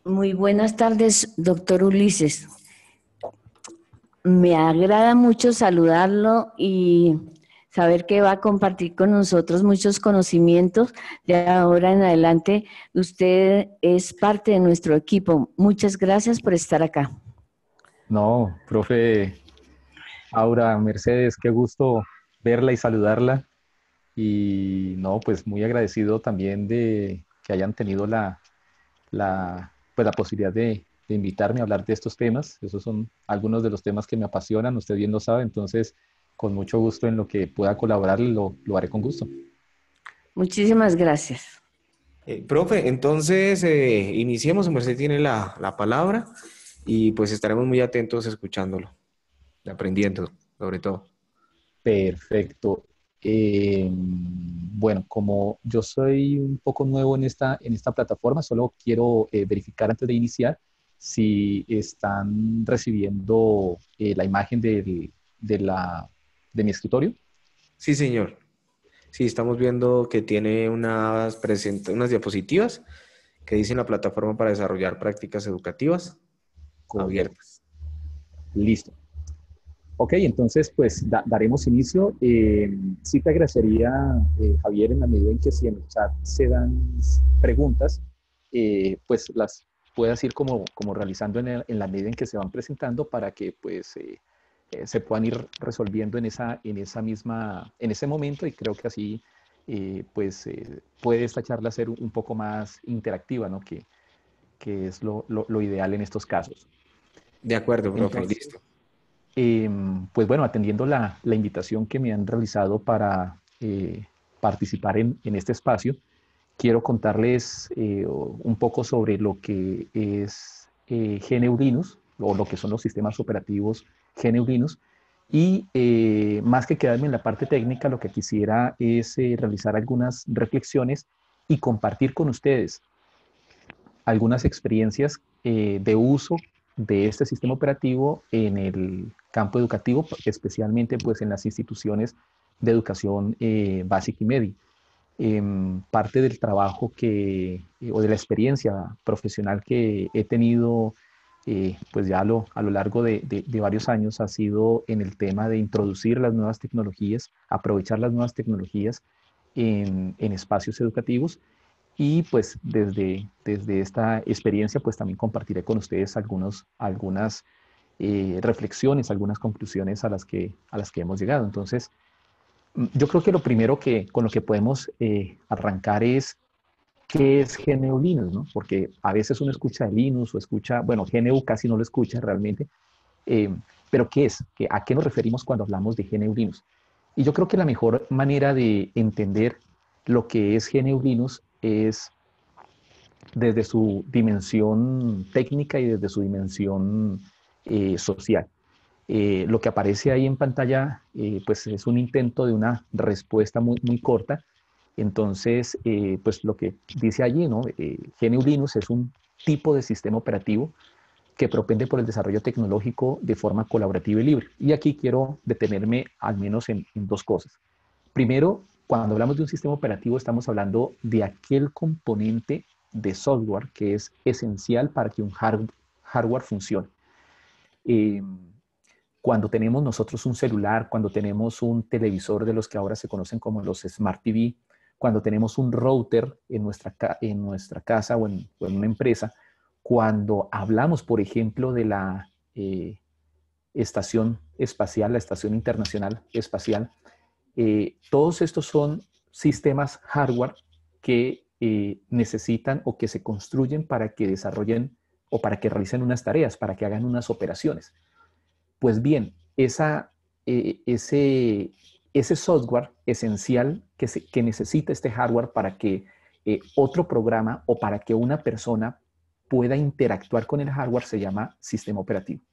Muy buenas tardes, doctor Ulises. Me agrada mucho saludarlo y saber que va a compartir con nosotros muchos conocimientos. De ahora en adelante, usted es parte de nuestro equipo. Muchas gracias por estar acá. No, profe Aura, Mercedes, qué gusto verla y saludarla. Y no, pues muy agradecido también de que hayan tenido pues la posibilidad de invitarme a hablar de estos temas. Esos son algunos de los temas que me apasionan, usted bien lo sabe, entonces con mucho gusto en lo que pueda colaborar lo haré con gusto. Muchísimas gracias. Profe, entonces iniciemos, su merced tiene la palabra y pues estaremos muy atentos escuchándolo, aprendiendo sobre todo. Perfecto. Bueno, como yo soy un poco nuevo en esta plataforma, solo quiero verificar antes de iniciar si están recibiendo la imagen de de mi escritorio. Sí, señor. Sí, estamos viendo que tiene unas diapositivas que dicen la plataforma para desarrollar prácticas educativas Correcto. abiertas. Listo. Ok, entonces pues daremos inicio. Sí te agradecería, Javier, en la medida en que si en el chat se dan preguntas, pues las puedas ir como realizando en la medida en que se van presentando para que pues se puedan ir resolviendo en ese momento y creo que así pues puede esta charla ser un poco más interactiva, ¿no? Que es lo ideal en estos casos. De acuerdo, profe, Entonces, listo. pues bueno, atendiendo la invitación que me han realizado para participar en este espacio, quiero contarles un poco sobre lo que es GNU Linux o lo que son los sistemas operativos GNU Linux. Y más que quedarme en la parte técnica, lo que quisiera es realizar algunas reflexiones y compartir con ustedes algunas experiencias de uso de este sistema operativo en el campo educativo, especialmente pues en las instituciones de educación básica y media. Parte del trabajo o de la experiencia profesional que he tenido pues ya a lo largo de varios años ha sido en el tema de introducir las nuevas tecnologías, aprovechar las nuevas tecnologías en espacios educativos y pues desde esta experiencia pues también compartiré con ustedes algunas reflexiones, algunas conclusiones a las que hemos llegado. Entonces, yo creo que lo primero con lo que podemos arrancar es qué es GNU Linux, ¿no? Porque a veces uno escucha de Linux o escucha, bueno, GNU casi no lo escucha realmente, eh, pero ¿qué es? ¿A qué nos referimos cuando hablamos de GNU Linux? Y yo creo que la mejor manera de entender lo que es GNU Linux es desde su dimensión técnica y desde su dimensión social. Lo que aparece ahí en pantalla, pues es un intento de una respuesta muy corta. Entonces, pues lo que dice allí, ¿no? GNU Linux es un tipo de sistema operativo que propende por el desarrollo tecnológico de forma colaborativa y libre. Y aquí quiero detenerme al menos en dos cosas. Primero, cuando hablamos de un sistema operativo, estamos hablando de aquel componente de software que es esencial para que un hardware funcione. Eh, Cuando tenemos nosotros un celular, cuando tenemos un televisor de los que ahora se conocen como los Smart TV, cuando tenemos un router en nuestra casa o en una empresa, cuando hablamos, por ejemplo, de la estación espacial, la Estación Internacional Espacial, todos estos son sistemas hardware que necesitan o que se construyen para que desarrollen o para que realicen unas tareas, para que hagan unas operaciones. Pues bien, eh, ese, ese software esencial que necesita este hardware para que otro programa o para que una persona pueda interactuar con el hardware se llama sistema operativo.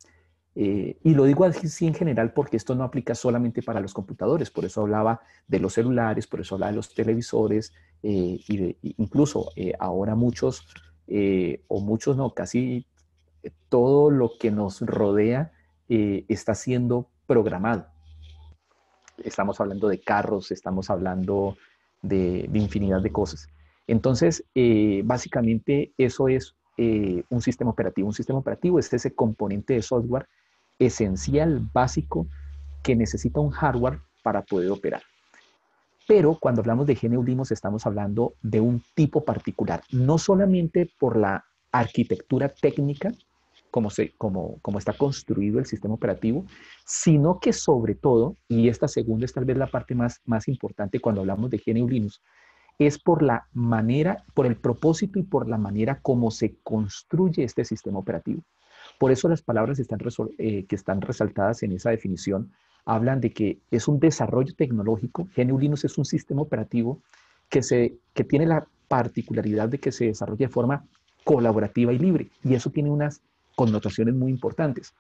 Y lo digo así en general porque esto no aplica solamente para los computadores, por eso hablaba de los celulares, por eso hablaba de los televisores, incluso ahora muchos, o muchos no, casi todo lo que nos rodea está siendo programado. Estamos hablando de carros, estamos hablando de infinidad de cosas. Entonces, básicamente eso es un sistema operativo. Un sistema operativo es ese componente de software esencial, básico, que necesita un hardware para poder operar. Pero cuando hablamos de GNU Linux estamos hablando de un tipo particular, no solamente por la arquitectura técnica, como está construido el sistema operativo, sino que sobre todo, y esta segunda es tal vez la parte más importante cuando hablamos de GNU Linux, es por la manera, por el propósito y por la manera como se construye este sistema operativo. Por eso las palabras que están resaltadas en esa definición hablan de que es un desarrollo tecnológico. GNU Linux es un sistema operativo que tiene la particularidad de que se desarrolla de forma colaborativa y libre. Y eso tiene unas connotaciones muy importantes.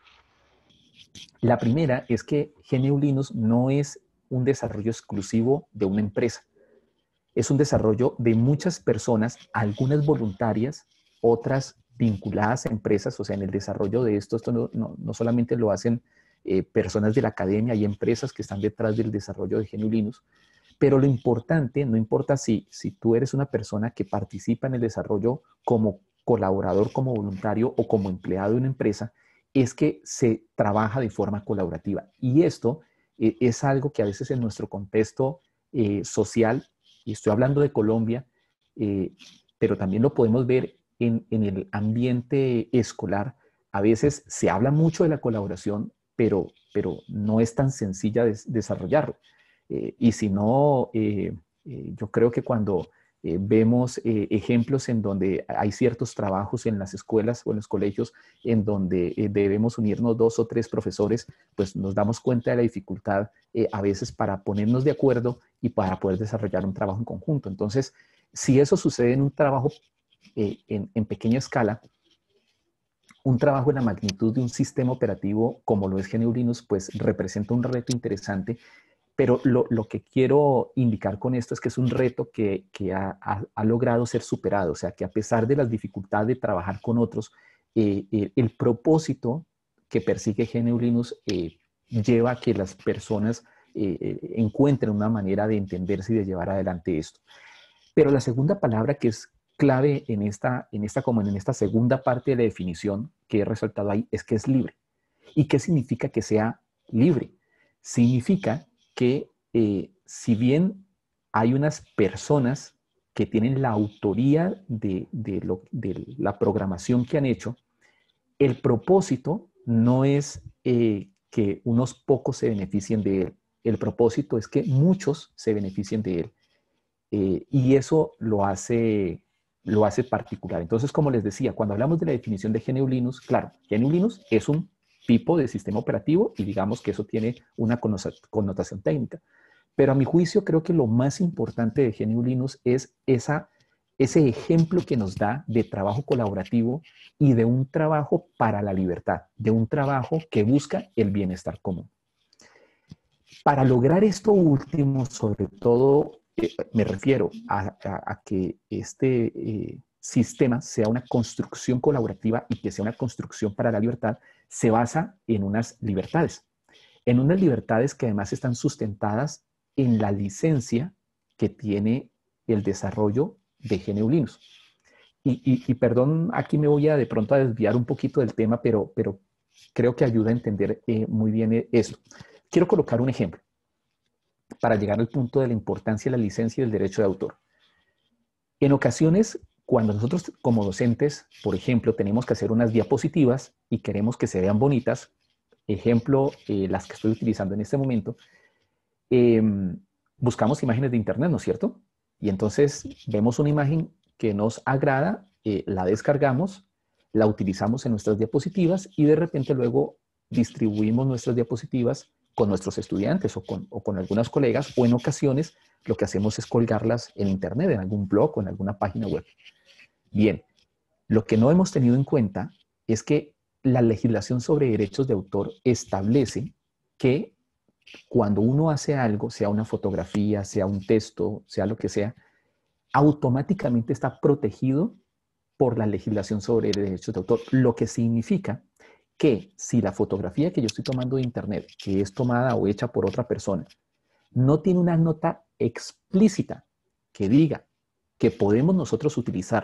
La primera es que GNU Linux no es un desarrollo exclusivo de una empresa. Es un desarrollo de muchas personas, algunas voluntarias, otras vinculadas a empresas. O sea, en el desarrollo de esto no solamente lo hacen personas de la academia, hay empresas que están detrás del desarrollo de GNU Linux, pero lo importante, no importa si tú eres una persona que participa en el desarrollo como colaborador, como voluntario o como empleado de una empresa, es que se trabaja de forma colaborativa. Y esto es algo que a veces en nuestro contexto social, y estoy hablando de Colombia, pero también lo podemos ver en el ambiente escolar. A veces se habla mucho de la colaboración, pero no es tan sencilla desarrollarlo. Y si no, yo creo que cuando vemos ejemplos en donde hay ciertos trabajos en las escuelas o en los colegios en donde debemos unirnos 2 o 3 profesores, pues nos damos cuenta de la dificultad a veces para ponernos de acuerdo y para poder desarrollar un trabajo en conjunto. Entonces, si eso sucede en un trabajo en pequeña escala, un trabajo en la magnitud de un sistema operativo como lo es GNU Linux, pues representa un reto interesante. Pero lo que quiero indicar con esto es que es un reto que ha logrado ser superado. O sea, que a pesar de las dificultades de trabajar con otros, el propósito que persigue GNU Linux lleva a que las personas encuentren una manera de entenderse y de llevar adelante esto. Pero la segunda palabra que es clave en esta segunda parte de la definición que he resaltado ahí es que es libre. ¿Y qué significa que sea libre? Significa que si bien hay unas personas que tienen la autoría de la programación que han hecho, el propósito no es que unos pocos se beneficien de él. El propósito es que muchos se beneficien de él. Y eso lo hace particular. Entonces, como les decía, cuando hablamos de la definición de GNU Linux, claro, GNU Linux es un tipo de sistema operativo y digamos que eso tiene una connotación técnica. Pero a mi juicio creo que lo más importante de GNU Linux es ese ejemplo que nos da de trabajo colaborativo y de un trabajo para la libertad, de un trabajo que busca el bienestar común. Para lograr esto último, sobre todo, me refiero a que este sistema sea una construcción colaborativa y que sea una construcción para la libertad, se basa en unas libertades que además están sustentadas en la licencia que tiene el desarrollo de GNU Linux. Y perdón, aquí me voy de pronto a desviar un poquito del tema, pero creo que ayuda a entender muy bien eso. Quiero colocar un ejemplo para llegar al punto de la importancia de la licencia y del derecho de autor. En ocasiones, cuando nosotros como docentes, por ejemplo, tenemos que hacer unas diapositivas y queremos que se vean bonitas, ejemplo, las que estoy utilizando en este momento, buscamos imágenes de internet, ¿no es cierto? Y entonces vemos una imagen que nos agrada, la descargamos, la utilizamos en nuestras diapositivas y de repente luego distribuimos nuestras diapositivas con nuestros estudiantes o con algunos colegas, o en ocasiones lo que hacemos es colgarlas en internet, en algún blog o en alguna página web. Bien, lo que no hemos tenido en cuenta es que la legislación sobre derechos de autor establece que cuando uno hace algo, sea una fotografía, sea un texto, sea lo que sea, automáticamente está protegido por la legislación sobre derechos de autor, lo que significa que si la fotografía que yo estoy tomando de internet, que es tomada o hecha por otra persona, no tiene una nota explícita que diga que podemos nosotros utilizarla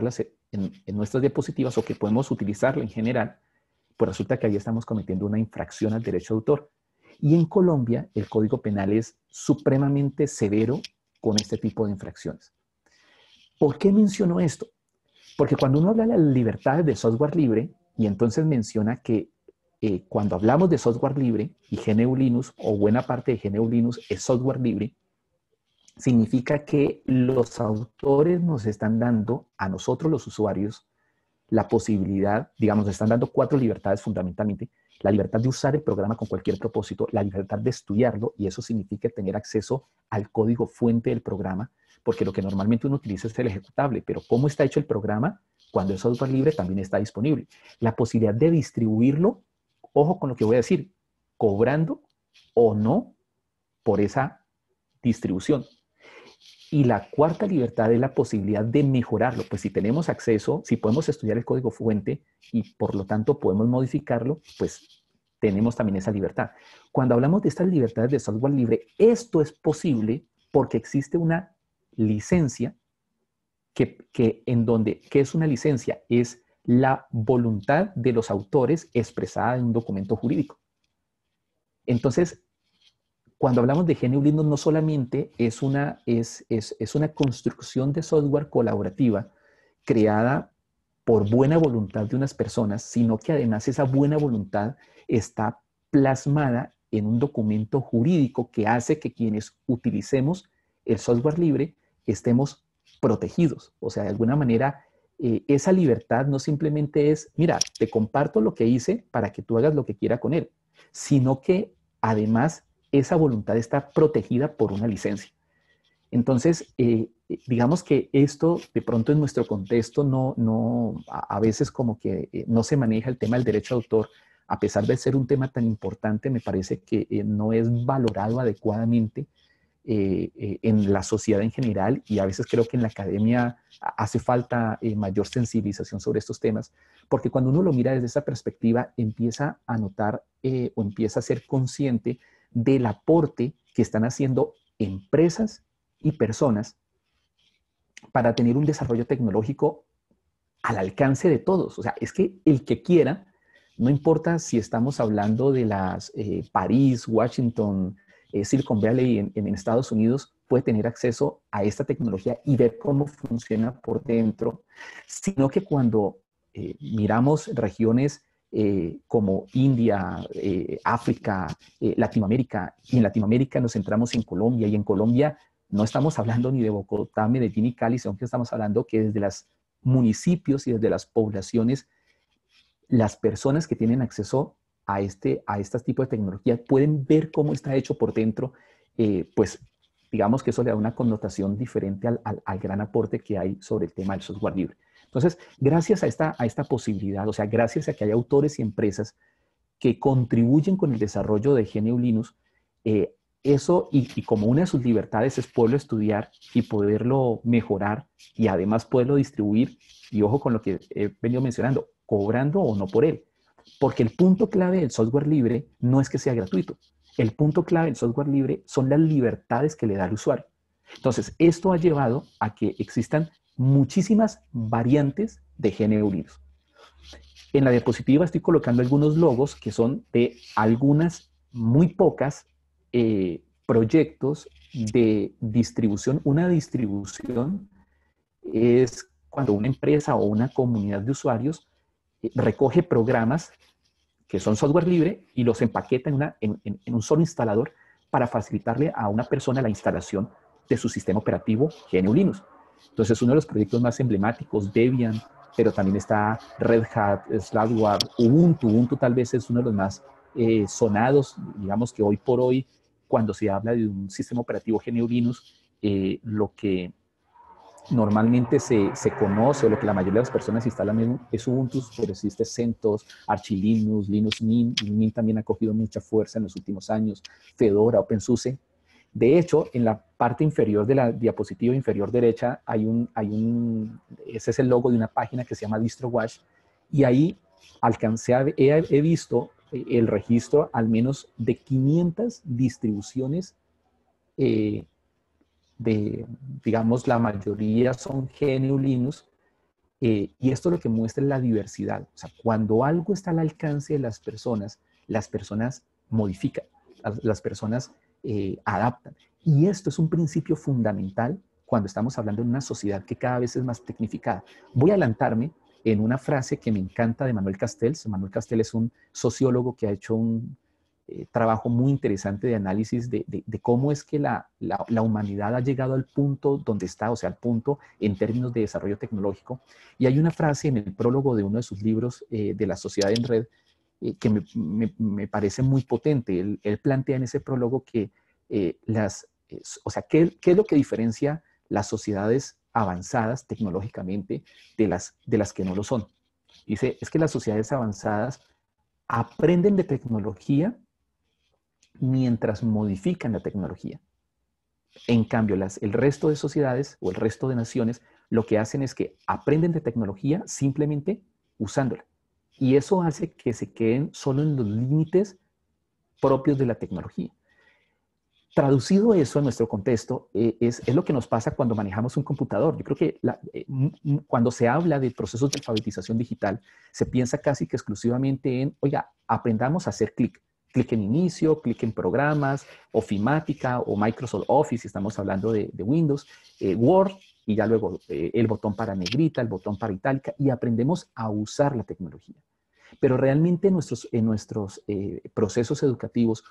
en nuestras diapositivas o que podemos utilizarlo en general, pues resulta que ahí estamos cometiendo una infracción al derecho de autor. Y en Colombia el Código Penal es supremamente severo con este tipo de infracciones. ¿Por qué menciono esto? Porque cuando uno habla de las libertades de software libre, y entonces menciona que cuando hablamos de software libre, y GNU Linux o buena parte de GNU Linux es software libre, significa que los autores nos están dando a nosotros los usuarios la posibilidad, digamos, nos están dando 4 libertades fundamentalmente: la libertad de usar el programa con cualquier propósito, la libertad de estudiarlo, y eso significa tener acceso al código fuente del programa, porque lo que normalmente uno utiliza es el ejecutable, pero cómo está hecho el programa, cuando es software libre, también está disponible. La posibilidad de distribuirlo, ojo con lo que voy a decir, cobrando o no por esa distribución. Y la cuarta libertad es la posibilidad de mejorarlo. Pues si tenemos acceso, si podemos estudiar el código fuente y por lo tanto podemos modificarlo, pues tenemos también esa libertad. Cuando hablamos de estas libertades de software libre, esto es posible porque existe una licencia que es una licencia, es la voluntad de los autores expresada en un documento jurídico. Entonces, cuando hablamos de GNU Linux, no solamente es una construcción de software colaborativa creada por buena voluntad de unas personas, sino que además esa buena voluntad está plasmada en un documento jurídico que hace que quienes utilicemos el software libre estemos protegidos. O sea, de alguna manera, esa libertad no simplemente es, mira, te comparto lo que hice para que tú hagas lo que quieras con él, sino que además esa voluntad está protegida por una licencia. Entonces, digamos que esto de pronto en nuestro contexto a veces como que no se maneja el tema del derecho de autor, a pesar de ser un tema tan importante, me parece que no es valorado adecuadamente en la sociedad en general, y a veces creo que en la academia hace falta mayor sensibilización sobre estos temas, porque cuando uno lo mira desde esa perspectiva empieza a notar o empieza a ser consciente del aporte que están haciendo empresas y personas para tener un desarrollo tecnológico al alcance de todos. O sea, es que el que quiera, no importa si estamos hablando de las París, Washington, Silicon Valley en Estados Unidos, puede tener acceso a esta tecnología y ver cómo funciona por dentro, sino que cuando miramos regiones como India, África, Latinoamérica, y en Latinoamérica nos centramos en Colombia, y en Colombia no estamos hablando ni de Bogotá, Medellín y Cali, sino que estamos hablando que desde los municipios y desde las poblaciones, las personas que tienen acceso a este tipo de tecnología pueden ver cómo está hecho por dentro, pues digamos que eso le da una connotación diferente al gran aporte que hay sobre el tema del software libre. Entonces, gracias a esta posibilidad, o sea, gracias a que hay autores y empresas que contribuyen con el desarrollo de GNU Linux, eso y como una de sus libertades es poderlo estudiar y poderlo mejorar y además poderlo distribuir, y ojo con lo que he venido mencionando, cobrando o no por él. Porque el punto clave del software libre no es que sea gratuito. El punto clave del software libre son las libertades que le da al usuario. Entonces, esto ha llevado a que existan muchísimas variantes de GNU Linux. En la diapositiva estoy colocando algunos logos que son de algunas muy pocas proyectos de distribución. Una distribución es cuando una empresa o una comunidad de usuarios recoge programas que son software libre y los empaqueta en un solo instalador para facilitarle a una persona la instalación de su sistema operativo GNU Linux. Entonces, uno de los proyectos más emblemáticos, Debian, pero también está Red Hat, Slackware, Ubuntu. Ubuntu tal vez es uno de los más sonados, digamos que hoy por hoy, cuando se habla de un sistema operativo GNU Linux, lo que normalmente se conoce, o lo que la mayoría de las personas instalan es Ubuntu, pero existe CentOS, Arch Linux, Linux Mint. Mint también ha cogido mucha fuerza en los últimos años, Fedora, OpenSUSE. De hecho, en la parte inferior de la diapositiva inferior derecha ese es el logo de una página que se llama DistroWatch, y ahí he visto el registro al menos de 500 distribuciones digamos, la mayoría son GNU Linux, Y esto lo que muestra es la diversidad. O sea, cuando algo está al alcance de las personas modifican, las personas adaptan. Y esto es un principio fundamental cuando estamos hablando de una sociedad que cada vez es más tecnificada. Voy a adelantarme en una frase que me encanta de Manuel Castells. Manuel Castells es un sociólogo que ha hecho un trabajo muy interesante de análisis de cómo es que la humanidad ha llegado al punto donde está, o sea, al punto en términos de desarrollo tecnológico. Y hay una frase en el prólogo de uno de sus libros, de La Sociedad en Red, que me parece muy potente. Él plantea en ese prólogo que o sea, ¿qué es lo que diferencia las sociedades avanzadas tecnológicamente de las que no lo son? Dice, es que las sociedades avanzadas aprenden de tecnología mientras modifican la tecnología. En cambio, el resto de sociedades o el resto de naciones lo que hacen es que aprenden de tecnología simplemente usándola. Y eso hace que se queden solo en los límites propios de la tecnología. Traducido eso a nuestro contexto, es lo que nos pasa cuando manejamos un computador. Yo creo que cuando se habla de procesos de alfabetización digital, se piensa casi que exclusivamente en, oiga, aprendamos a hacer clic. Clic en inicio, clic en programas, ofimática o Microsoft Office, si estamos hablando de Windows, Word, y ya luego el botón para negrita, el botón para itálica, y aprendemos a usar la tecnología. Pero realmente en nuestros procesos educativos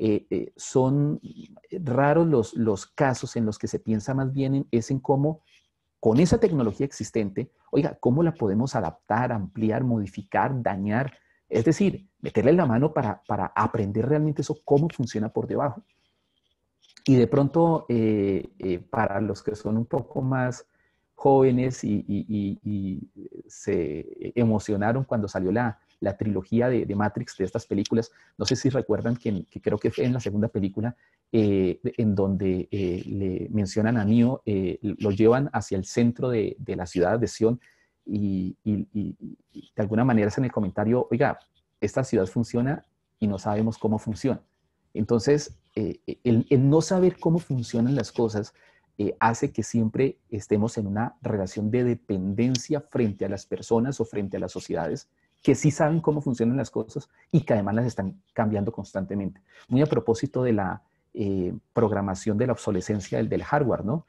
son raros los casos en los que se piensa más bien en cómo, con esa tecnología existente, oiga, cómo la podemos adaptar, ampliar, modificar, dañar. Es decir, meterle la mano para aprender realmente eso, cómo funciona por debajo. Y de pronto, para los que son un poco más jóvenes y se emocionaron cuando salió la trilogía de Matrix, de estas películas, no sé si recuerdan que creo que fue en la segunda película, en donde le mencionan a Neo, lo llevan hacia el centro de la ciudad de Sion y de alguna manera es en el comentario, oiga, esta ciudad funciona y no sabemos cómo funciona. Entonces, el no saber cómo funcionan las cosas hace que siempre estemos en una relación de dependencia frente a las personas o frente a las sociedades que sí saben cómo funcionan las cosas y que además las están cambiando constantemente. Muy a propósito de la programación de la obsolescencia del hardware, ¿no?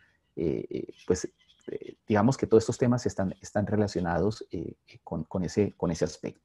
Digamos que todos estos temas están relacionados con ese aspecto.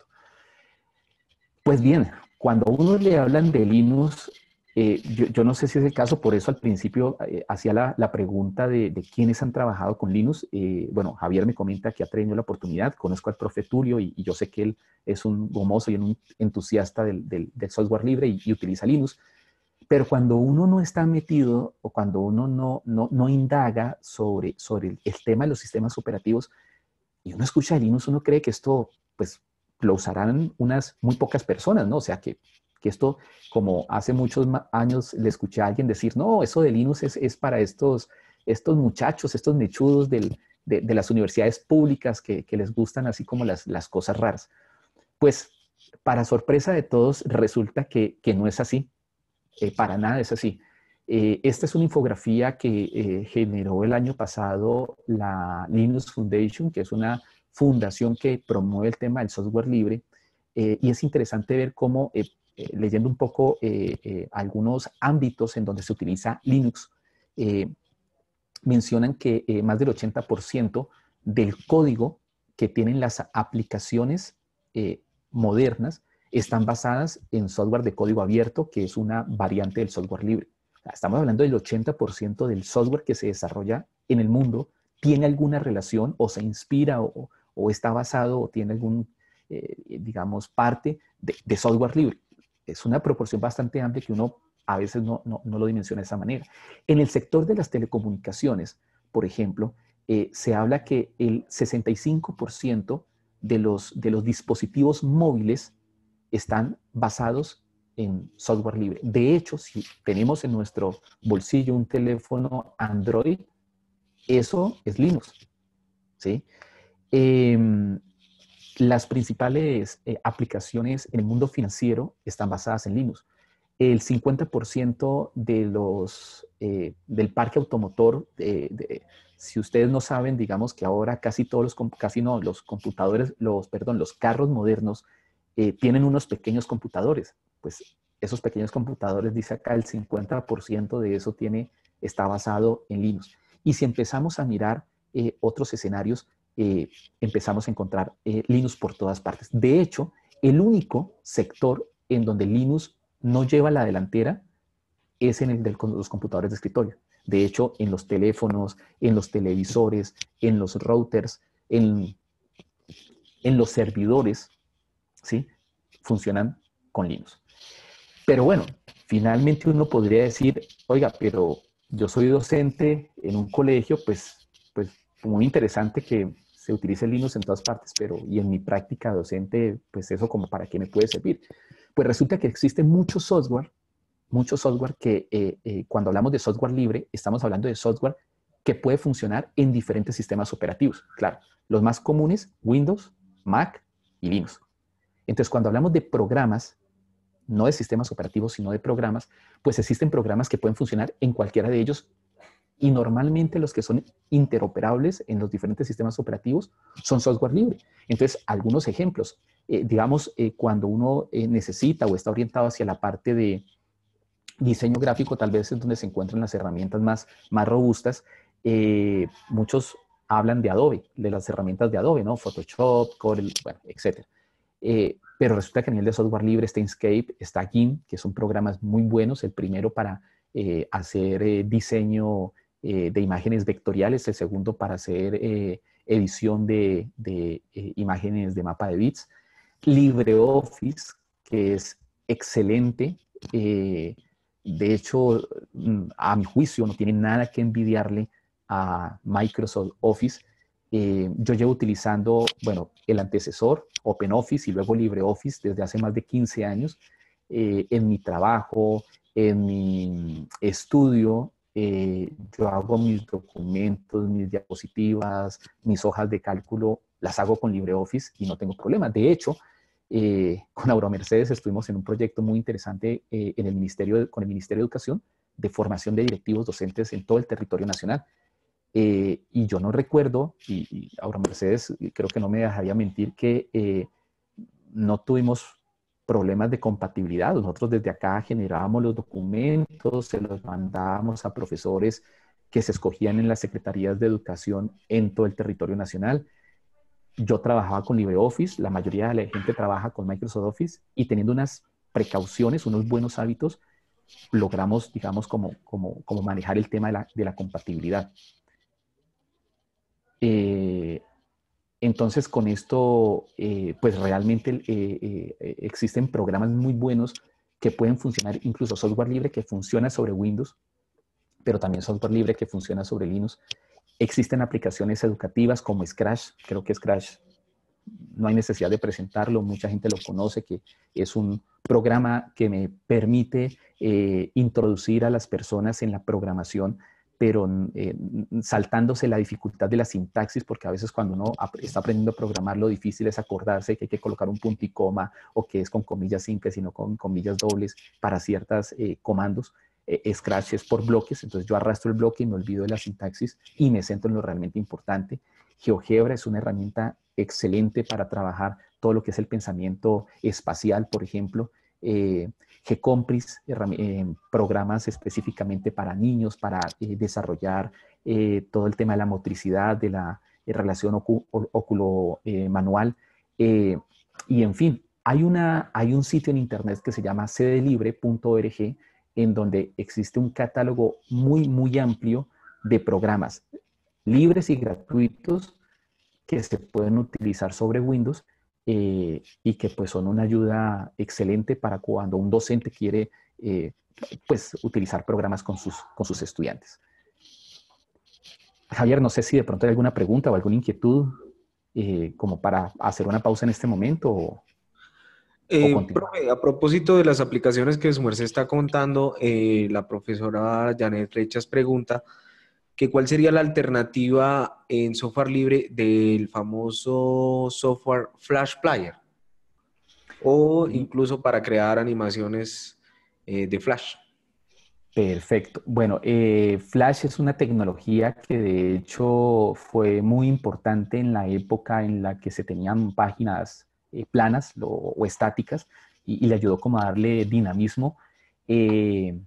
Pues bien, cuando a uno le hablan de Linux, yo no sé si es el caso, por eso al principio hacía la pregunta de quiénes han trabajado con Linux. Bueno, Javier me comenta que ha tenido la oportunidad, conozco al profe Tulio y yo sé que él es un gomoso y un entusiasta del software libre y utiliza Linux. Pero cuando uno no está metido o cuando uno no indaga sobre el tema de los sistemas operativos y uno escucha de Linux, uno cree que esto, pues, lo usarán unas muy pocas personas, ¿no? O sea, que esto, como hace muchos años le escuché a alguien decir, no, eso de Linux es para estos muchachos, estos mechudos de las universidades públicas que les gustan así como las cosas raras. Pues, para sorpresa de todos, resulta que no es así. Para nada es así. Esta es una infografía que generó el año pasado la Linux Foundation, que es una fundación que promueve el tema del software libre. Y es interesante ver cómo, leyendo un poco algunos ámbitos en donde se utiliza Linux, mencionan que más del 80% del código que tienen las aplicaciones modernas están basadas en software de código abierto, que es una variante del software libre. Estamos hablando del 80% del software que se desarrolla en el mundo tiene alguna relación o se inspira o está basado o tiene algún, digamos, parte de software libre. Es una proporción bastante amplia que uno a veces no lo dimensiona de esa manera. En el sector de las telecomunicaciones, por ejemplo, se habla que el 65% de los dispositivos móviles están basados en software libre. De hecho, si tenemos en nuestro bolsillo un teléfono Android, eso es Linux, ¿sí? Las principales aplicaciones en el mundo financiero están basadas en Linux. El 50% del parque automotor Si ustedes no saben, digamos que ahora casi todos los computadores, los carros modernos tienen unos pequeños computadores. Pues esos pequeños computadores, dice acá, el 50% de eso está basado en Linux. Y si empezamos a mirar otros escenarios, empezamos a encontrar Linux por todas partes. De hecho, el único sector en donde Linux no lleva la delantera es en el de los computadores de escritorio. De hecho, en los teléfonos, en los televisores, en los routers, en los servidores, ¿sí? Funcionan con Linux. Pero bueno, finalmente uno podría decir, oiga, pero yo soy docente en un colegio, pues muy interesante que se utilice Linux en todas partes, pero y en mi práctica docente, pues eso como para qué me puede servir. Pues resulta que existe mucho software que cuando hablamos de software libre, estamos hablando de software que puede funcionar en diferentes sistemas operativos. Claro, los más comunes, Windows, Mac y Linux. Entonces, cuando hablamos de programas, no de sistemas operativos, sino de programas, pues existen programas que pueden funcionar en cualquiera de ellos y normalmente los que son interoperables en los diferentes sistemas operativos son software libre. Entonces, algunos ejemplos, cuando uno necesita o está orientado hacia la parte de diseño gráfico, tal vez es donde se encuentran las herramientas más robustas. Muchos hablan de Adobe, de las herramientas de Adobe, ¿no? Photoshop, Corel, bueno, etc. Pero resulta que a nivel de software libre está Inkscape, está GIMP, que son programas muy buenos. El primero para hacer diseño de imágenes vectoriales, el segundo para hacer edición de imágenes de mapa de bits. LibreOffice, que es excelente. De hecho, a mi juicio, no tiene nada que envidiarle a Microsoft Office. Yo llevo utilizando, bueno, el antecesor, OpenOffice, y luego LibreOffice desde hace más de 15 años. En mi trabajo, en mi estudio, yo hago mis documentos, mis diapositivas, mis hojas de cálculo, las hago con LibreOffice y no tengo problema. De hecho, con Aura Mercedes estuvimos en un proyecto muy interesante con el Ministerio de Educación de formación de directivos docentes en todo el territorio nacional. Y yo no recuerdo, y Aura Mercedes creo que no me dejaría mentir, que no tuvimos problemas de compatibilidad. Nosotros desde acá generábamos los documentos, se los mandábamos a profesores que se escogían en las secretarías de educación en todo el territorio nacional. Yo trabajaba con LibreOffice, la mayoría de la gente trabaja con Microsoft Office y teniendo unas precauciones, unos buenos hábitos, logramos, digamos, como manejar el tema de la compatibilidad. Entonces, con esto, pues realmente existen programas muy buenos que pueden funcionar, incluso software libre que funciona sobre Windows, pero también software libre que funciona sobre Linux. Existen aplicaciones educativas como Scratch. Creo que Scratch no hay necesidad de presentarlo, mucha gente lo conoce, que es un programa que me permite introducir a las personas en la programación, pero saltándose la dificultad de la sintaxis, porque a veces cuando uno está aprendiendo a programar, lo difícil es acordarse que hay que colocar un punto y coma, o que es con comillas simples y no con comillas dobles para ciertos comandos. Scratch es por bloques, entonces yo arrastro el bloque y me olvido de la sintaxis y me centro en lo realmente importante. GeoGebra es una herramienta excelente para trabajar todo lo que es el pensamiento espacial, por ejemplo. GCompris, programas específicamente para niños, para desarrollar todo el tema de la motricidad, de la relación óculo-manual. Y en fin, hay un sitio en internet que se llama cdlibre.org, en donde existe un catálogo muy, muy amplio de programas libres y gratuitos que se pueden utilizar sobre Windows y que pues son una ayuda excelente para cuando un docente quiere pues utilizar programas con sus estudiantes. Javier, no sé si de pronto hay alguna pregunta o alguna inquietud como para hacer una pausa en este momento o continuar. Profe, a propósito de las aplicaciones que su merced está contando, la profesora Janet Rechas pregunta que cuál sería la alternativa en software libre del famoso software Flash Player o incluso para crear animaciones de Flash. Perfecto. Bueno, Flash es una tecnología que de hecho fue muy importante en la época en la que se tenían páginas planas o estáticas y le ayudó como a darle dinamismo. eh,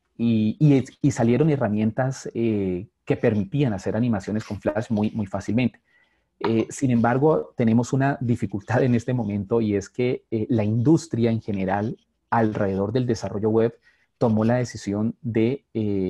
y salieron herramientas que permitían hacer animaciones con Flash muy fácilmente. Sin embargo, tenemos una dificultad en este momento y es que la industria en general alrededor del desarrollo web tomó la decisión de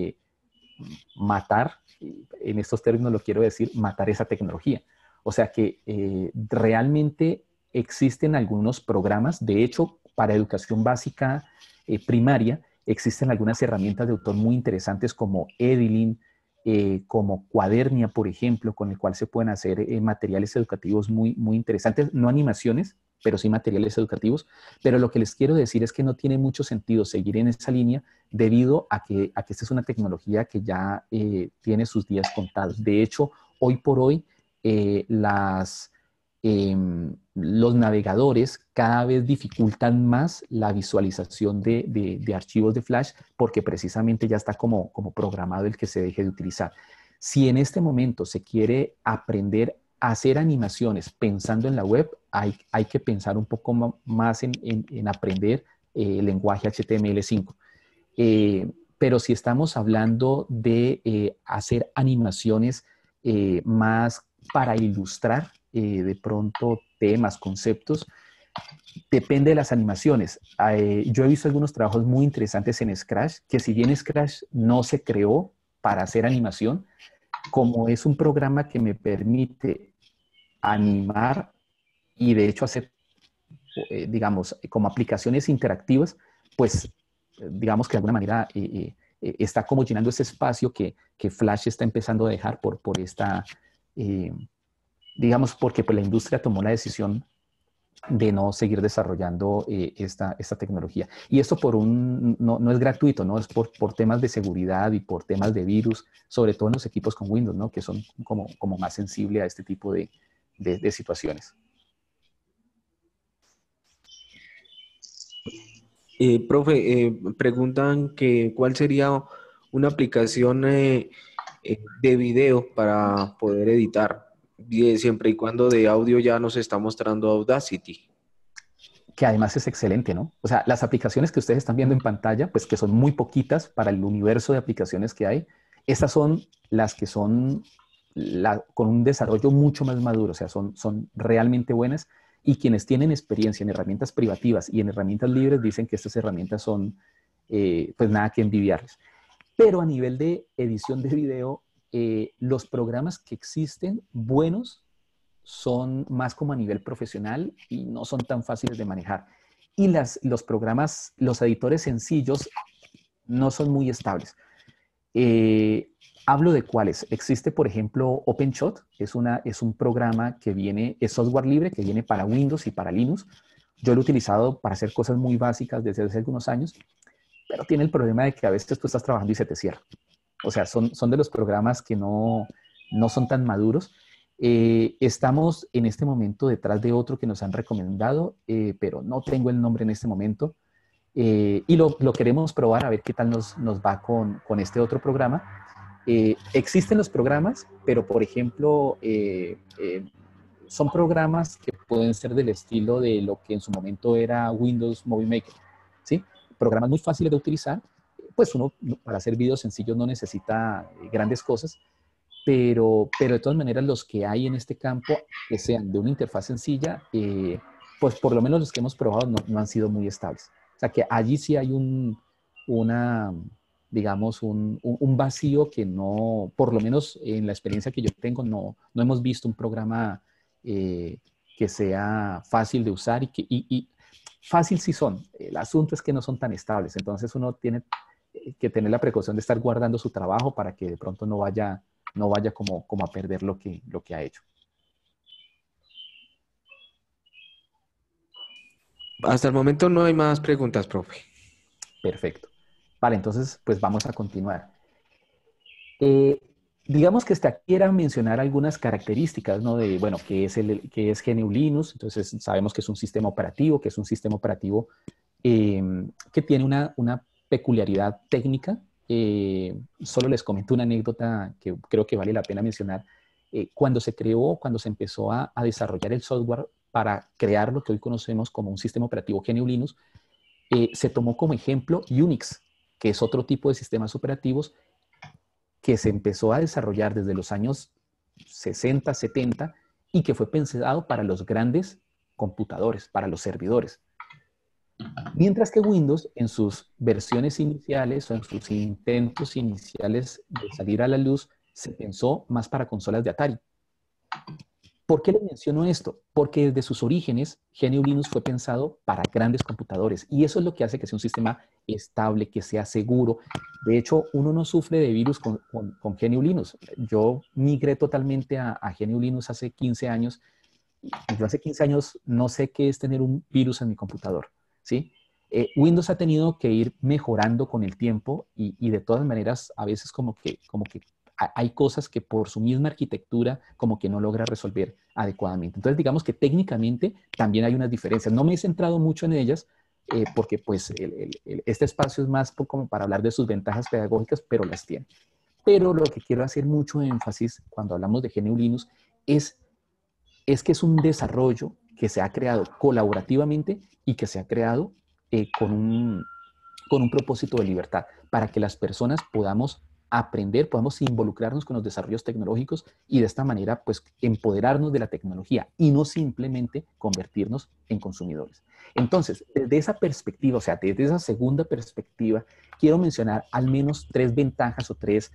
matar, en estos términos lo quiero decir, matar esa tecnología. O sea que realmente existen algunos programas, de hecho, para educación básica primaria, existen algunas herramientas de autor muy interesantes como Edilin, como Cuadernia, por ejemplo, con el cual se pueden hacer materiales educativos muy interesantes, no animaciones, pero sí materiales educativos. Pero lo que les quiero decir es que no tiene mucho sentido seguir en esa línea debido a que esta es una tecnología que ya tiene sus días contados. De hecho, hoy por hoy, eh, las, eh, los navegadores cada vez dificultan más la visualización de archivos de Flash porque precisamente ya está como programado el que se deje de utilizar. Si en este momento se quiere aprender a hacer animaciones pensando en la web, hay que pensar un poco más en aprender el lenguaje HTML5. Pero si estamos hablando de hacer animaciones más para ilustrar de pronto temas, conceptos, depende de las animaciones. Yo he visto algunos trabajos muy interesantes en Scratch, que si bien Scratch no se creó para hacer animación, como es un programa que me permite animar y de hecho hacer, digamos, como aplicaciones interactivas, pues digamos que de alguna manera está como llenando ese espacio que Flash está empezando a dejar por esta, eh, digamos, porque pues, la industria tomó la decisión de no seguir desarrollando esta tecnología. Y esto no es gratuito, ¿no? Es por temas de seguridad y por temas de virus, sobre todo en los equipos con Windows, ¿no? Que son como más sensibles a este tipo de situaciones. Profe, preguntan que cuál sería una aplicación de video para poder editar, siempre y cuando de audio ya nos está mostrando Audacity. Que además es excelente, ¿no? O sea, las aplicaciones que ustedes están viendo en pantalla, pues que son muy poquitas para el universo de aplicaciones que hay, estas son las que son con un desarrollo mucho más maduro, o sea, son realmente buenas y quienes tienen experiencia en herramientas privativas y en herramientas libres dicen que estas herramientas son, pues nada que envidiarles. Pero a nivel de edición de video, los programas que existen buenos son más como a nivel profesional y no son tan fáciles de manejar. Y los programas, los editores sencillos no son muy estables. Hablo de cuáles. Existe, por ejemplo, OpenShot, es un programa que viene, es software libre, que viene para Windows y para Linux. Yo lo he utilizado para hacer cosas muy básicas desde hace algunos años, pero tiene el problema de que a veces tú estás trabajando y se te cierra. O sea, son de los programas que no son tan maduros. Estamos en este momento detrás de otro que nos han recomendado, pero no tengo el nombre en este momento. Y lo queremos probar a ver qué tal nos va con este otro programa. Existen los programas, pero por ejemplo, son programas que pueden ser del estilo de lo que en su momento era Windows Movie Maker, ¿sí? Programas muy fáciles de utilizar, pues uno para hacer videos sencillos no necesita grandes cosas, pero de todas maneras los que hay en este campo, que sean de una interfaz sencilla, pues por lo menos los que hemos probado no han sido muy estables. O sea que allí sí hay una, digamos, un vacío que no, por lo menos en la experiencia que yo tengo, no hemos visto un programa eh, que sea fácil de usar y fácil sí son. El asunto es que no son tan estables. Entonces uno tiene que tener la precaución de estar guardando su trabajo para que de pronto no vaya como a perder lo que ha hecho. Hasta el momento no hay más preguntas, profe. Perfecto. Vale, entonces pues vamos a continuar. Eh, digamos que hasta aquí era mencionar algunas características, ¿no? De, bueno, qué es GNU Linux. Entonces sabemos que es un sistema operativo, que tiene una peculiaridad técnica solo les comento una anécdota que creo que vale la pena mencionar. Cuando se empezó a desarrollar el software para crear lo que hoy conocemos como un sistema operativo GNU Linux, se tomó como ejemplo Unix, que es otro tipo de sistemas operativos que se empezó a desarrollar desde los años 60, 70 y que fue pensado para los grandes computadores, para los servidores. Mientras que Windows, en sus versiones iniciales o en sus intentos iniciales de salir a la luz, se pensó más para consolas de Atari. ¿Por qué les menciono esto? Porque desde sus orígenes, GNU Linux fue pensado para grandes computadores y eso es lo que hace que sea un sistema estable, que sea seguro. De hecho, uno no sufre de virus con GNU Linux. Yo migré totalmente a GNU Linux hace 15 años. Yo hace 15 años no sé qué es tener un virus en mi computador, ¿sí? Windows ha tenido que ir mejorando con el tiempo y de todas maneras a veces como que hay cosas que por su misma arquitectura como que no logra resolver adecuadamente. Entonces digamos que técnicamente también hay unas diferencias. No me he centrado mucho en ellas porque pues este espacio es más como para hablar de sus ventajas pedagógicas, pero las tiene. Pero lo que quiero hacer mucho énfasis cuando hablamos de GNU Linux es que es un desarrollo que se ha creado colaborativamente y que se ha creado con un propósito de libertad, para que las personas podamos aprender, podamos involucrarnos con los desarrollos tecnológicos y de esta manera pues empoderarnos de la tecnología y no simplemente convertirnos en consumidores. Entonces, desde esa perspectiva, o sea, desde esa segunda perspectiva, quiero mencionar al menos tres ventajas o tres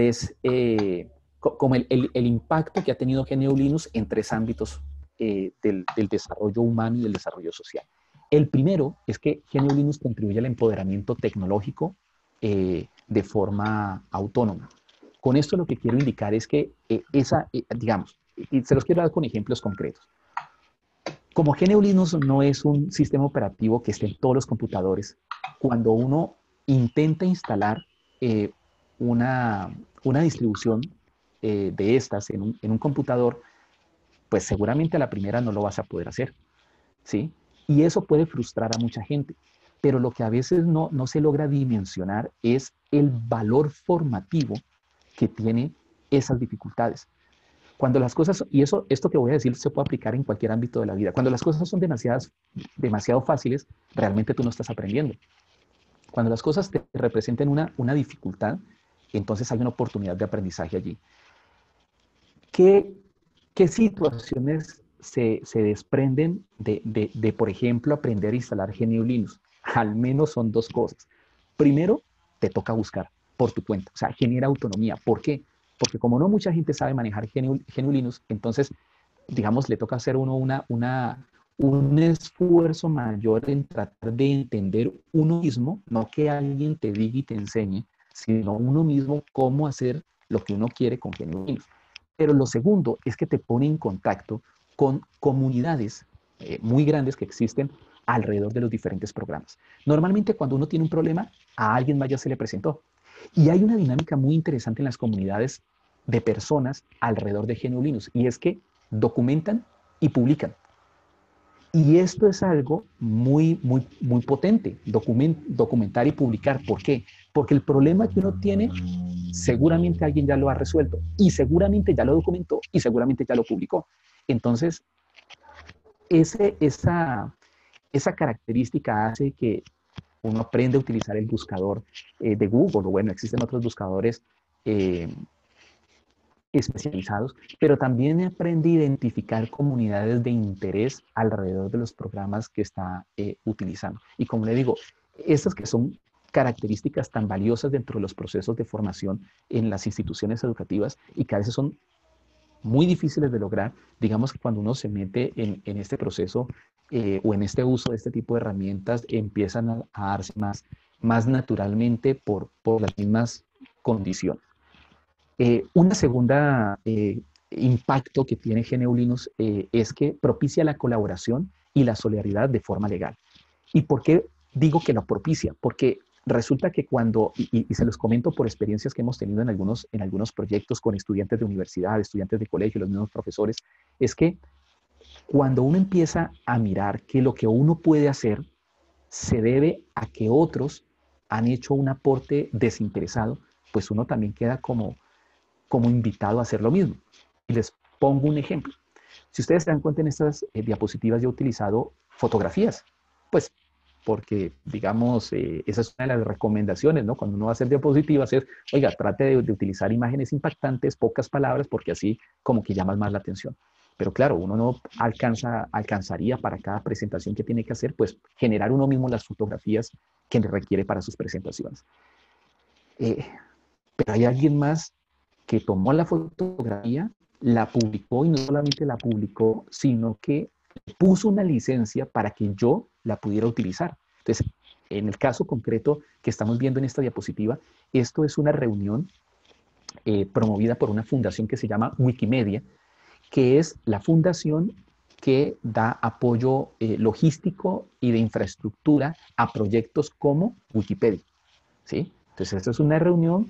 como el impacto que ha tenido GNU Linux en tres ámbitos del desarrollo humano y del desarrollo social. El primero es que GNU Linux contribuye al empoderamiento tecnológico de forma autónoma. Con esto lo que quiero indicar es que digamos, y se los quiero dar con ejemplos concretos. Como GNU Linux no es un sistema operativo que esté en todos los computadores, cuando uno intenta instalar una distribución de estas en un computador, pues seguramente a la primera no lo vas a poder hacer, ¿sí? Y eso puede frustrar a mucha gente. Pero lo que a veces no se logra dimensionar es el valor formativo que tiene esas dificultades. Cuando las cosas, y esto que voy a decir se puede aplicar en cualquier ámbito de la vida, cuando las cosas son demasiado fáciles, realmente tú no estás aprendiendo. Cuando las cosas te representan una dificultad, entonces hay una oportunidad de aprendizaje allí. ¿Qué situaciones se desprenden de, por ejemplo, aprender a instalar GNU Linux? Al menos son dos cosas. Primero, te toca buscar por tu cuenta, o sea, genera autonomía. ¿Por qué? Porque como no mucha gente sabe manejar GNU Linux, entonces, digamos, le toca hacer uno un esfuerzo mayor en tratar de entender uno mismo, no que alguien te diga y te enseñe, sino uno mismo cómo hacer lo que uno quiere con GNU Linux. Pero lo segundo es que te pone en contacto con comunidades muy grandes que existen alrededor de los diferentes programas. Normalmente cuando uno tiene un problema, a alguien más ya se le presentó. Y hay una dinámica muy interesante en las comunidades de personas alrededor de GNU Linux, y es que documentan y publican. Y esto es algo muy, muy, muy potente, documentar y publicar. ¿Por qué? Porque el problema que uno tiene, seguramente alguien ya lo ha resuelto y seguramente ya lo documentó y seguramente ya lo publicó. Entonces, esa característica hace que uno aprende a utilizar el buscador de Google, o bueno, existen otros buscadores especializados, pero también aprende a identificar comunidades de interés alrededor de los programas que está utilizando. Y como le digo, estas que son características tan valiosas dentro de los procesos de formación en las instituciones educativas y que a veces son muy difíciles de lograr, digamos que cuando uno se mete en este proceso o en este uso de este tipo de herramientas, empiezan a darse más naturalmente por las mismas condiciones. Una segunda impacto que tiene GNU Linux es que propicia la colaboración y la solidaridad de forma legal. ¿Y por qué digo que la propicia? Porque resulta que cuando, y se los comento por experiencias que hemos tenido en algunos proyectos con estudiantes de universidad, estudiantes de colegio, los mismos profesores, es que cuando uno empieza a mirar que lo que uno puede hacer se debe a que otros han hecho un aporte desinteresado, pues uno también queda como invitado a hacer lo mismo. Y les pongo un ejemplo. Si ustedes se dan cuenta en estas diapositivas, yo he utilizado fotografías, pues porque, digamos, esa es una de las recomendaciones, ¿no? Cuando uno va a hacer diapositivas es, oiga, trate de utilizar imágenes impactantes, pocas palabras, porque así como que llamas más la atención. Pero claro, uno no alcanzaría para cada presentación que tiene que hacer, pues generar uno mismo las fotografías que le requiere para sus presentaciones. Pero hay alguien más que tomó la fotografía, la publicó y no solamente la publicó, sino que puso una licencia para que yo la pudiera utilizar. Entonces, en el caso concreto que estamos viendo en esta diapositiva, esto es una reunión promovida por una fundación que se llama Wikimedia, que es la fundación que da apoyo logístico y de infraestructura a proyectos como Wikipedia, ¿sí? Entonces, esto es una reunión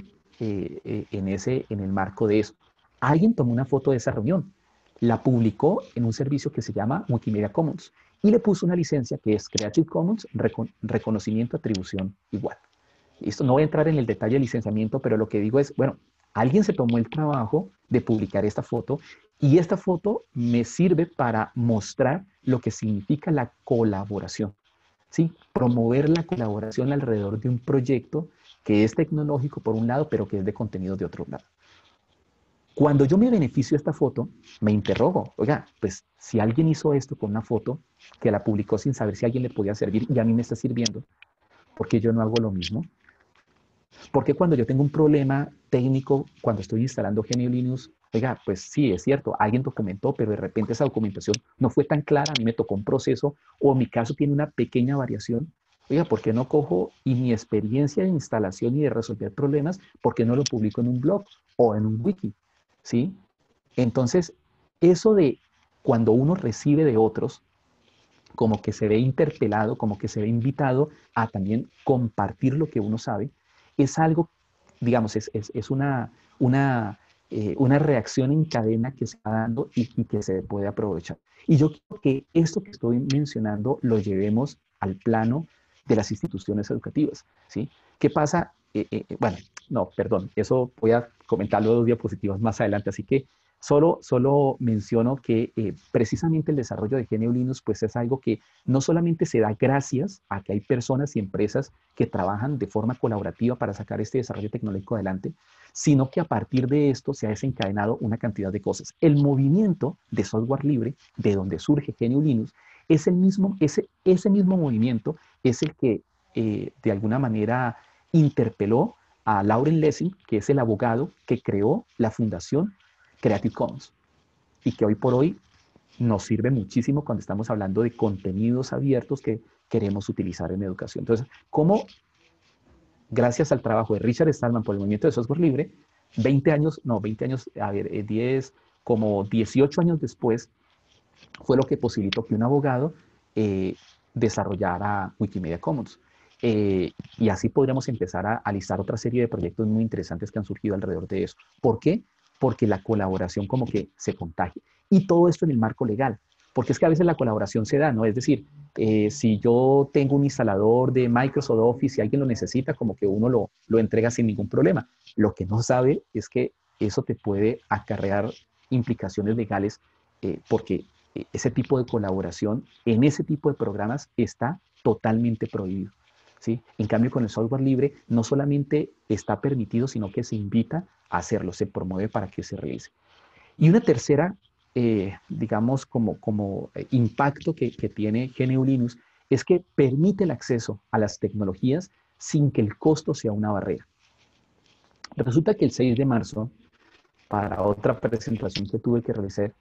en el marco de eso. Alguien tomó una foto de esa reunión, la publicó en un servicio que se llama Wikimedia Commons y le puso una licencia que es Creative Commons, reconocimiento, atribución igual. Esto no voy a entrar en el detalle de licenciamiento, pero lo que digo es, bueno, alguien se tomó el trabajo de publicar esta foto y esta foto me sirve para mostrar lo que significa la colaboración, ¿sí? Promover la colaboración alrededor de un proyecto que es tecnológico por un lado, pero que es de contenido de otro lado. Cuando yo me beneficio de esta foto, me interrogo, oiga, pues si alguien hizo esto con una foto, que la publicó sin saber si a alguien le podía servir y a mí me está sirviendo, ¿por qué yo no hago lo mismo? Porque cuando yo tengo un problema técnico, cuando estoy instalando GNU Linux, oiga, pues sí, es cierto, alguien documentó, pero de repente esa documentación no fue tan clara, a mí me tocó un proceso, o en mi caso tiene una pequeña variación. Oiga, ¿por qué no cojo y mi experiencia de instalación y de resolver problemas, por qué no lo publico en un blog o en un wiki? ¿Sí? Entonces, eso de cuando uno recibe de otros, como que se ve interpelado, como que se ve invitado a también compartir lo que uno sabe, es algo, digamos, es una reacción en cadena que se va dando y que se puede aprovechar. Y yo quiero que esto que estoy mencionando lo llevemos al plano de las instituciones educativas, ¿sí? ¿Qué pasa? Bueno, no, perdón, eso voy a comentarlo 2 diapositivas más adelante, así que solo menciono que precisamente el desarrollo de GNU Linux pues es algo que no solamente se da gracias a que hay personas y empresas que trabajan de forma colaborativa para sacar este desarrollo tecnológico adelante, sino que a partir de esto se ha desencadenado una cantidad de cosas. El movimiento de software libre, de donde surge GNU Linux, es ese mismo movimiento es el que de alguna manera interpeló a Lauren Lessig, que es el abogado que creó la fundación Creative Commons y que hoy por hoy nos sirve muchísimo cuando estamos hablando de contenidos abiertos que queremos utilizar en educación. Entonces, ¿cómo gracias al trabajo de Richard Stallman por el movimiento de software libre, 20 años, a ver, 18 años después, fue lo que posibilitó que un abogado desarrollara Wikimedia Commons? Y así podríamos empezar a listar otra serie de proyectos muy interesantes que han surgido alrededor de eso. ¿Por qué? Porque la colaboración como que se contagia. Y todo esto en el marco legal. Porque es que a veces la colaboración se da, ¿no? Es decir, si yo tengo un instalador de Microsoft Office y alguien lo necesita, como que uno lo entrega sin ningún problema. Lo que no sabe es que eso te puede acarrear implicaciones legales porque ese tipo de colaboración en ese tipo de programas está totalmente prohibido, ¿sí? En cambio, con el software libre no solamente está permitido, sino que se invita a hacerlo, se promueve para que se realice. Y una tercera, digamos, como impacto que tiene GNU Linux es que permite el acceso a las tecnologías sin que el costo sea una barrera. Resulta que el 6 de marzo, para otra presentación que tuve que realizar,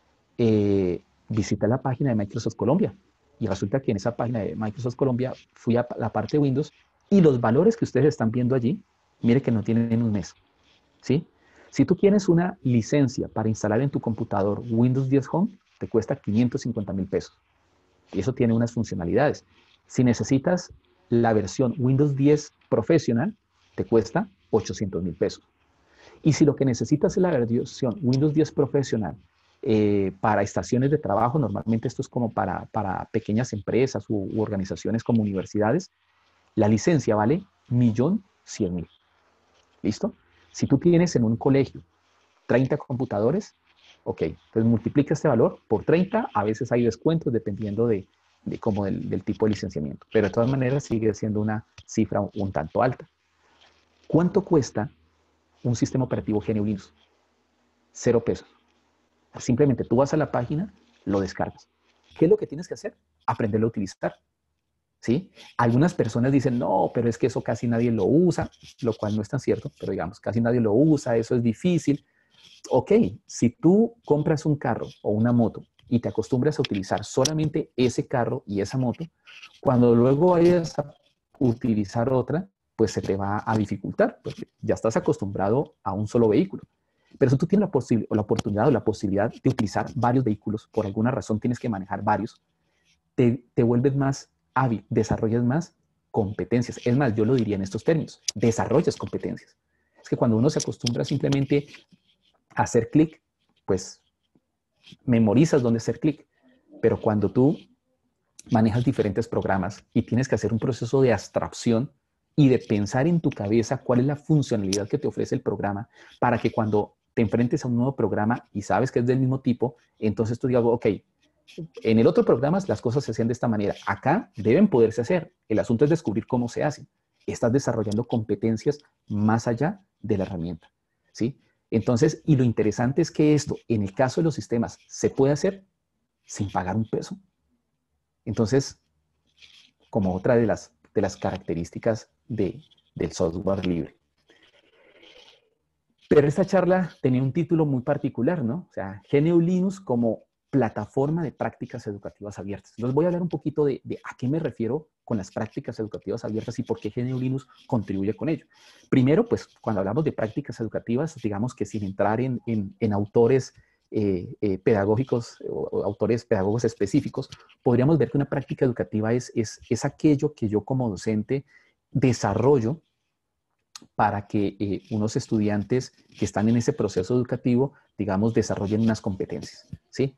visité la página de Microsoft Colombia y resulta que en esa página de Microsoft Colombia fui a la parte de Windows y los valores que ustedes están viendo allí, mire que no tienen un mes, ¿sí? Si tú quieres una licencia para instalar en tu computador Windows 10 Home, te cuesta 550,000 pesos. Y eso tiene unas funcionalidades. Si necesitas la versión Windows 10 Professional, te cuesta 800,000 pesos. Y si lo que necesitas es la versión Windows 10 Professional para estaciones de trabajo, normalmente esto es como para pequeñas empresas u organizaciones como universidades, la licencia vale 1.100.000. ¿Listo? Si tú tienes en un colegio 30 computadores, ok, entonces multiplica este valor por 30, a veces hay descuentos dependiendo como del tipo de licenciamiento, pero de todas maneras sigue siendo una cifra un tanto alta. ¿Cuánto cuesta un sistema operativo GNU Linux? 0 pesos. Simplemente tú vas a la página, lo descargas. ¿Qué es lo que tienes que hacer? Aprenderlo a utilizar. ¿Sí? Algunas personas dicen, no, pero es que eso casi nadie lo usa, lo cual no es tan cierto, pero digamos, casi nadie lo usa, eso es difícil. Ok, si tú compras un carro o una moto y te acostumbras a utilizar solamente ese carro y esa moto, cuando luego vayas a utilizar otra, pues se te va a dificultar, porque ya estás acostumbrado a un solo vehículo. Pero si tú tienes la oportunidad o la posibilidad de utilizar varios vehículos, por alguna razón tienes que manejar varios, te vuelves más hábil, desarrollas más competencias. Es más, yo lo diría en estos términos, desarrollas competencias. Es que cuando uno se acostumbra simplemente a hacer clic, pues memorizas dónde hacer clic. Pero cuando tú manejas diferentes programas y tienes que hacer un proceso de abstracción y de pensar en tu cabeza cuál es la funcionalidad que te ofrece el programa para que cuando te enfrentes a un nuevo programa y sabes que es del mismo tipo, entonces tú digas, ok, en el otro programa las cosas se hacían de esta manera. Acá deben poderse hacer. El asunto es descubrir cómo se hacen. Estás desarrollando competencias más allá de la herramienta, ¿sí? Entonces, y lo interesante es que esto, en el caso de los sistemas, se puede hacer sin pagar un peso. Entonces, como otra de las características del software libre. Pero esta charla tenía un título muy particular, ¿no? O sea, GNU Linux como plataforma de prácticas educativas abiertas. Entonces voy a hablar un poquito de a qué me refiero con las prácticas educativas abiertas y por qué GNU Linux contribuye con ello. Primero, pues cuando hablamos de prácticas educativas, digamos que sin entrar en autores pedagógicos o autores pedagogos específicos, podríamos ver que una práctica educativa es aquello que yo como docente desarrollo para que unos estudiantes que están en ese proceso educativo, digamos, desarrollen unas competencias, ¿sí?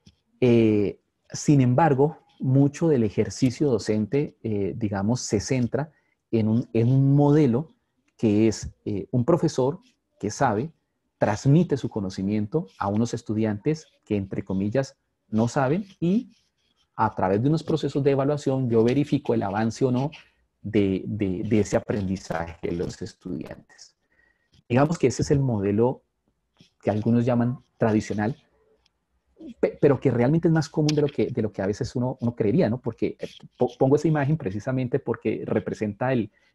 Sin embargo, mucho del ejercicio docente, digamos, se centra en un modelo que es un profesor que sabe, transmite su conocimiento a unos estudiantes que, entre comillas, no saben y a través de unos procesos de evaluación yo verifico el avance o no de ese aprendizaje de los estudiantes. Digamos que ese es el modelo que algunos llaman tradicional, pero que realmente es más común de lo que a veces uno creería, ¿no? Porque pongo esa imagen precisamente porque representa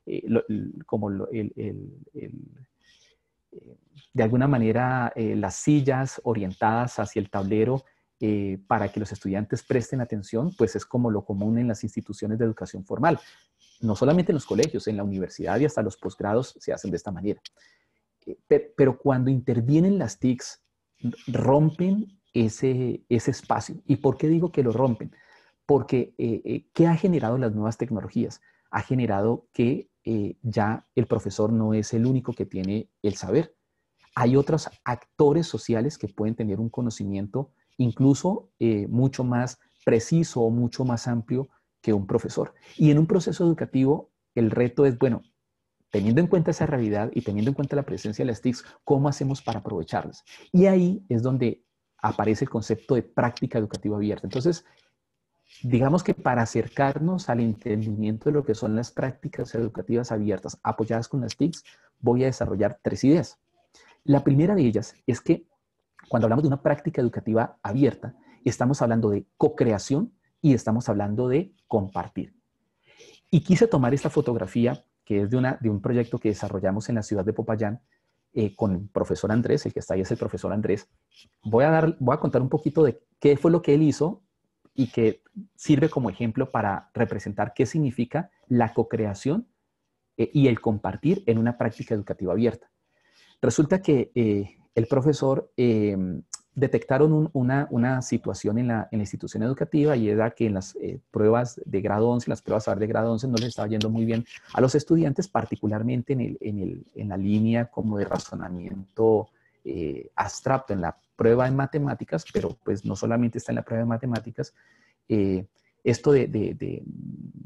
de alguna manera las sillas orientadas hacia el tablero para que los estudiantes presten atención, pues es como lo común en las instituciones de educación formal. No solamente en los colegios, en la universidad y hasta los posgrados se hacen de esta manera. Pero cuando intervienen las TICs, rompen ese espacio. ¿Y por qué digo que lo rompen? Porque ¿qué ha generado las nuevas tecnologías? Ha generado que ya el profesor no es el único que tiene el saber. Hay otros actores sociales que pueden tener un conocimiento incluso mucho más preciso o mucho más amplio que un profesor. Y en un proceso educativo, el reto es, bueno, teniendo en cuenta esa realidad y teniendo en cuenta la presencia de las TICs, ¿cómo hacemos para aprovecharlas? Y ahí es donde aparece el concepto de práctica educativa abierta. Entonces, digamos que para acercarnos al entendimiento de lo que son las prácticas educativas abiertas apoyadas con las TICs, voy a desarrollar 3 ideas. La primera de ellas es que cuando hablamos de una práctica educativa abierta, estamos hablando de co-creación y estamos hablando de compartir. Y quise tomar esta fotografía, que es de un proyecto que desarrollamos en la ciudad de Popayán, con el profesor Andrés, el que está ahí es el profesor Andrés. Voy a contar un poquito de qué fue lo que él hizo y que sirve como ejemplo para representar qué significa la co-creación y el compartir en una práctica educativa abierta. Resulta que el profesor detectaron una situación en la institución educativa y era que en las pruebas de grado 11, en las pruebas de grado 11 no les estaba yendo muy bien a los estudiantes, particularmente en la línea como de razonamiento abstracto, en la prueba en matemáticas, pero pues no solamente está en la prueba de matemáticas, esto de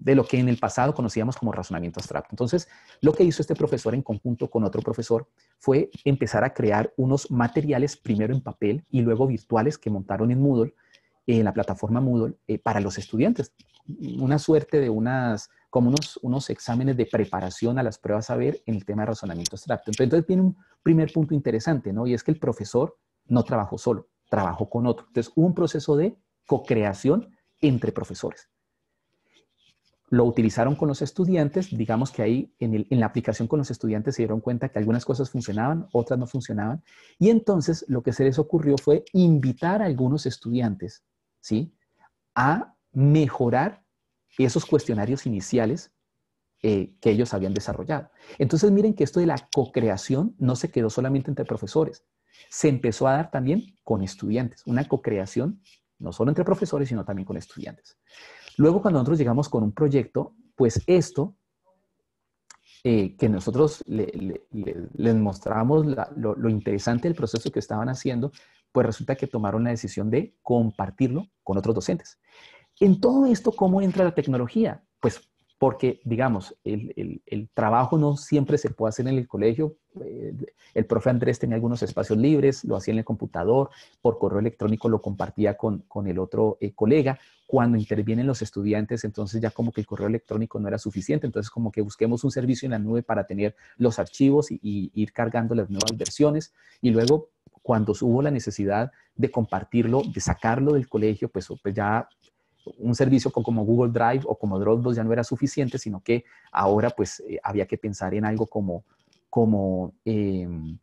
de lo que en el pasado conocíamos como razonamiento abstracto. Entonces, lo que hizo este profesor en conjunto con otro profesor fue empezar a crear unos materiales, primero en papel y luego virtuales, que montaron en Moodle, en la plataforma Moodle, para los estudiantes. Una suerte de como unos exámenes de preparación a las pruebas saber en el tema de razonamiento abstracto. Entonces viene un primer punto interesante, ¿no? Y es que el profesor no trabajó solo, trabajó con otro. Entonces hubo un proceso de co-creación entre profesores. Lo utilizaron con los estudiantes, digamos que ahí en la aplicación con los estudiantes se dieron cuenta que algunas cosas funcionaban, otras no funcionaban, y entonces lo que se les ocurrió fue invitar a algunos estudiantes, ¿sí?, a mejorar esos cuestionarios iniciales que ellos habían desarrollado. Entonces miren que esto de la co-creación no se quedó solamente entre profesores, se empezó a dar también con estudiantes, una co-creación no solo entre profesores, sino también con estudiantes. Luego, cuando nosotros llegamos con un proyecto, pues esto, que nosotros les mostrábamos lo interesante del proceso que estaban haciendo, pues resulta que tomaron la decisión de compartirlo con otros docentes. En todo esto, ¿cómo entra la tecnología? Pues porque, digamos, el trabajo no siempre se puede hacer en el colegio. El profe Andrés tenía algunos espacios libres, lo hacía en el computador, por correo electrónico lo compartía con el otro colega. Cuando intervienen los estudiantes, entonces ya como que el correo electrónico no era suficiente, entonces como que busquemos un servicio en la nube para tener los archivos y ir cargando las nuevas versiones. Y luego, cuando hubo la necesidad de compartirlo, de sacarlo del colegio, pues ya un servicio como Google Drive o como Dropbox ya no era suficiente, sino que ahora pues había que pensar en algo como un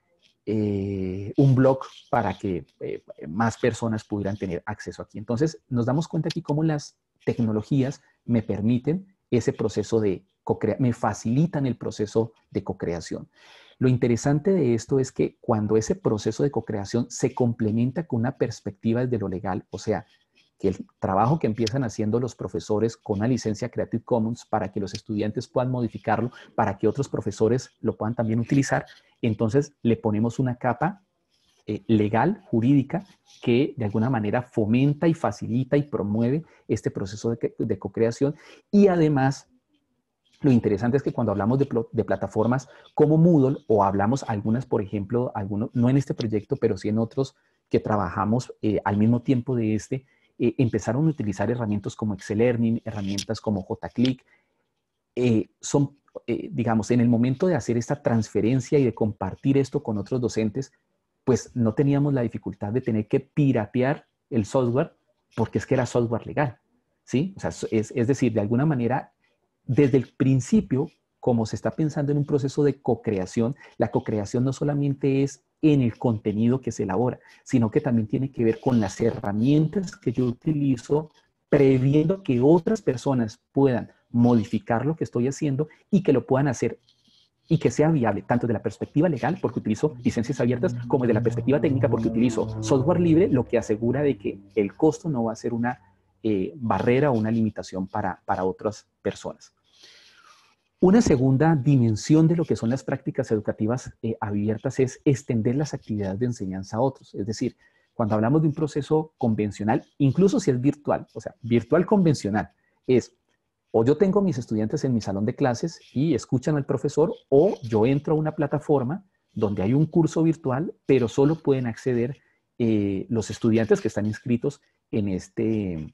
blog para que más personas pudieran tener acceso aquí. Entonces nos damos cuenta aquí cómo las tecnologías me permiten ese proceso de me facilitan el proceso de co-creación. Lo interesante de esto es que cuando ese proceso de co-creación se complementa con una perspectiva desde lo legal, o sea, que el trabajo que empiezan haciendo los profesores con una licencia Creative Commons para que los estudiantes puedan modificarlo, para que otros profesores lo puedan también utilizar, entonces le ponemos una capa legal, jurídica, que de alguna manera fomenta y facilita y promueve este proceso de co-creación. Y además, lo interesante es que cuando hablamos de plataformas como Moodle, o hablamos algunas, por ejemplo, no en este proyecto, pero sí en otros que trabajamos al mismo tiempo de empezaron a utilizar herramientas como Excel Learning, herramientas como JClick. Digamos, en el momento de hacer esta transferencia y de compartir esto con otros docentes, pues no teníamos la dificultad de tener que piratear el software, porque es que era software legal, ¿sí? O sea, es decir, de alguna manera, desde el principio, como se está pensando en un proceso de co-creación, la co-creación no solamente es en el contenido que se elabora, sino que también tiene que ver con las herramientas que yo utilizo, previendo que otras personas puedan modificar lo que estoy haciendo y que lo puedan hacer y que sea viable, tanto de la perspectiva legal, porque utilizo licencias abiertas, como de la perspectiva técnica, porque utilizo software libre, lo que asegura de que el costo no va a ser una barrera o una limitación para otras personas. Una segunda dimensión de lo que son las prácticas educativas abiertas es extender las actividades de enseñanza a otros. Es decir, cuando hablamos de un proceso convencional, incluso si es virtual, o sea, virtual convencional, o yo tengo mis estudiantes en mi salón de clases y escuchan al profesor, o yo entro a una plataforma donde hay un curso virtual, pero solo pueden acceder los estudiantes que están inscritos en este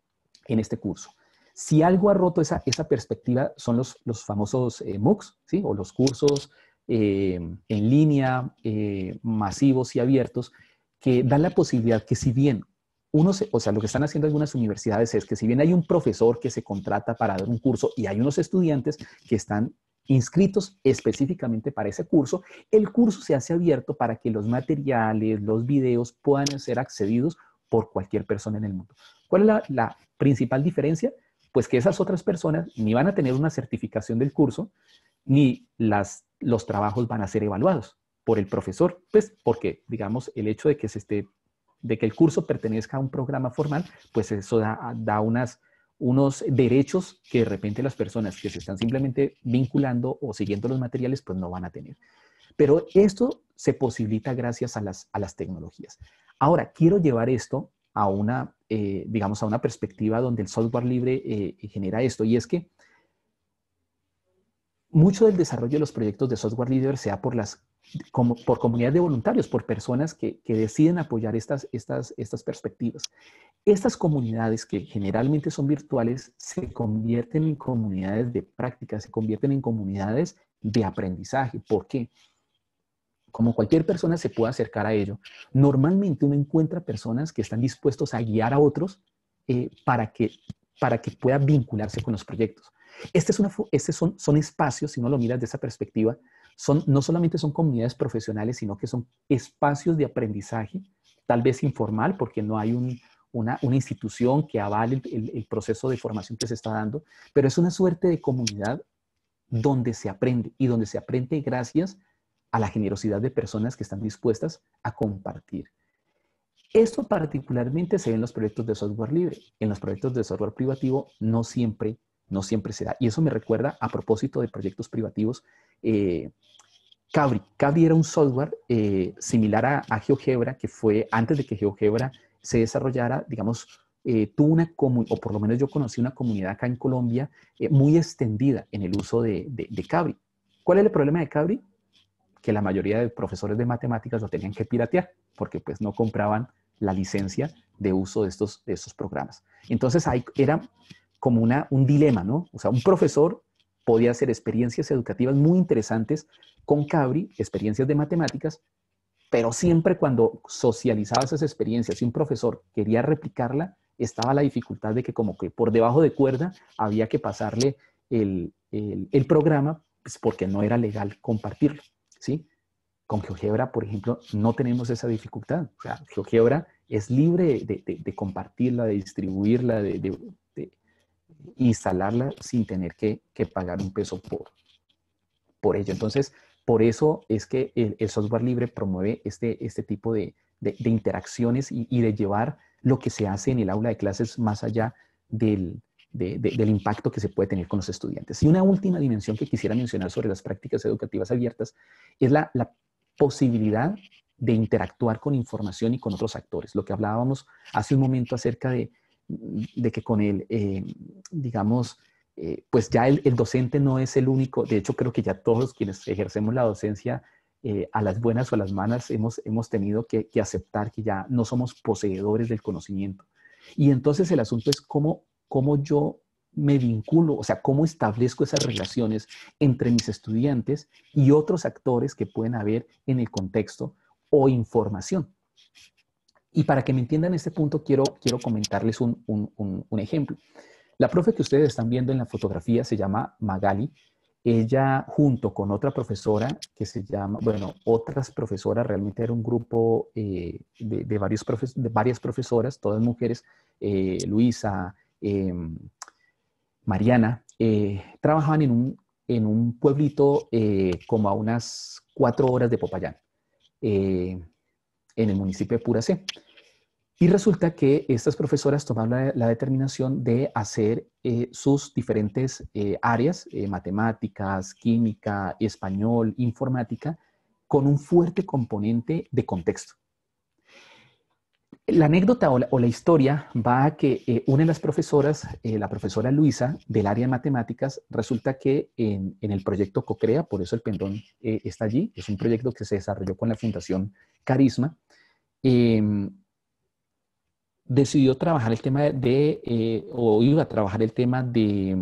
curso. Si algo ha roto esa perspectiva son los famosos MOOCs, ¿sí? O los cursos en línea, masivos y abiertos, que dan la posibilidad que si bien o sea, lo que están haciendo algunas universidades es que si bien hay un profesor que se contrata para dar un curso y hay unos estudiantes que están inscritos específicamente para ese curso, el curso se hace abierto para que los materiales, los videos puedan ser accedidos por cualquier persona en el mundo. ¿Cuál es la principal diferencia? Pues que esas otras personas ni van a tener una certificación del curso, ni los trabajos van a ser evaluados por el profesor, pues porque, digamos, el hecho de que el curso pertenezca a un programa formal, pues eso da unos derechos que de repente las personas que se están simplemente vinculando o siguiendo los materiales, pues no van a tener. Pero esto se posibilita gracias a las tecnologías. Ahora, quiero llevar esto a una digamos, a una perspectiva donde el software libre genera esto, y es que mucho del desarrollo de los proyectos de software libre se da por comunidades de voluntarios, por personas que deciden apoyar estas perspectivas. Estas comunidades, que generalmente son virtuales, se convierten en comunidades de práctica, se convierten en comunidades de aprendizaje. ¿Por qué? Como cualquier persona se puede acercar a ello, normalmente uno encuentra personas que están dispuestos a guiar a otros para que pueda vincularse con los proyectos. Son espacios, si uno lo mira desde esa perspectiva, no solamente son comunidades profesionales, sino que son espacios de aprendizaje, tal vez informal, porque no hay una institución que avale el proceso de formación que se está dando, pero es una suerte de comunidad donde se aprende, y donde se aprende gracias a la generosidad de personas que están dispuestas a compartir. Esto particularmente se ve en los proyectos de software libre. En los proyectos de software privativo no siempre se da. Y eso me recuerda, a propósito de proyectos privativos, Cabri. Cabri era un software similar a GeoGebra, que fue antes de que GeoGebra se desarrollara, digamos, tuvo o por lo menos yo conocí una comunidad acá en Colombia muy extendida en el uso de Cabri. ¿Cuál es el problema de Cabri? Que la mayoría de profesores de matemáticas lo tenían que piratear, porque pues no compraban la licencia de uso de estos programas. Entonces ahí era como un dilema, ¿no? O sea, un profesor podía hacer experiencias educativas muy interesantes con Cabri, experiencias de matemáticas, pero siempre cuando socializaba esas experiencias y un profesor quería replicarla, estaba la dificultad de que como que por debajo de cuerda había que pasarle el programa, pues porque no era legal compartirlo, ¿sí? Con GeoGebra, por ejemplo, no tenemos esa dificultad. O sea, GeoGebra es libre de compartirla, de distribuirla, de instalarla sin tener que pagar un peso por ello. Entonces, por eso es que el software libre promueve este tipo de interacciones y de llevar lo que se hace en el aula de clases más allá del impacto que se puede tener con los estudiantes. Y una última dimensión que quisiera mencionar sobre las prácticas educativas abiertas es la posibilidad de interactuar con información y con otros actores. Lo que hablábamos hace un momento acerca de que con digamos, pues ya el docente no es el único. De hecho, creo que ya todos quienes ejercemos la docencia, a las buenas o a las malas, hemos tenido que aceptar que ya no somos poseedores del conocimiento. Y entonces el asunto es cómo yo me vinculo, o sea, cómo establezco esas relaciones entre mis estudiantes y otros actores que pueden haber en el contexto o información. Y para que me entiendan este punto, quiero comentarles un ejemplo. La profe que ustedes están viendo en la fotografía se llama Magali. Ella, junto con otra profesora que se llama, bueno, otras profesoras, realmente era un grupo de varias profesoras, todas mujeres, Luisa, Mariana, trabajaban en un pueblito como a unas 4 horas de Popayán, en el municipio de Puracé. Y resulta que estas profesoras tomaron la determinación de hacer sus diferentes áreas, matemáticas, química, español, informática, con un fuerte componente de contexto. La anécdota o la historia va a que una de las profesoras, la profesora Luisa, del área de matemáticas, resulta que en el proyecto CoCrea, por eso el pendón está allí, es un proyecto que se desarrolló con la Fundación Carisma, decidió trabajar el tema o iba a trabajar el tema de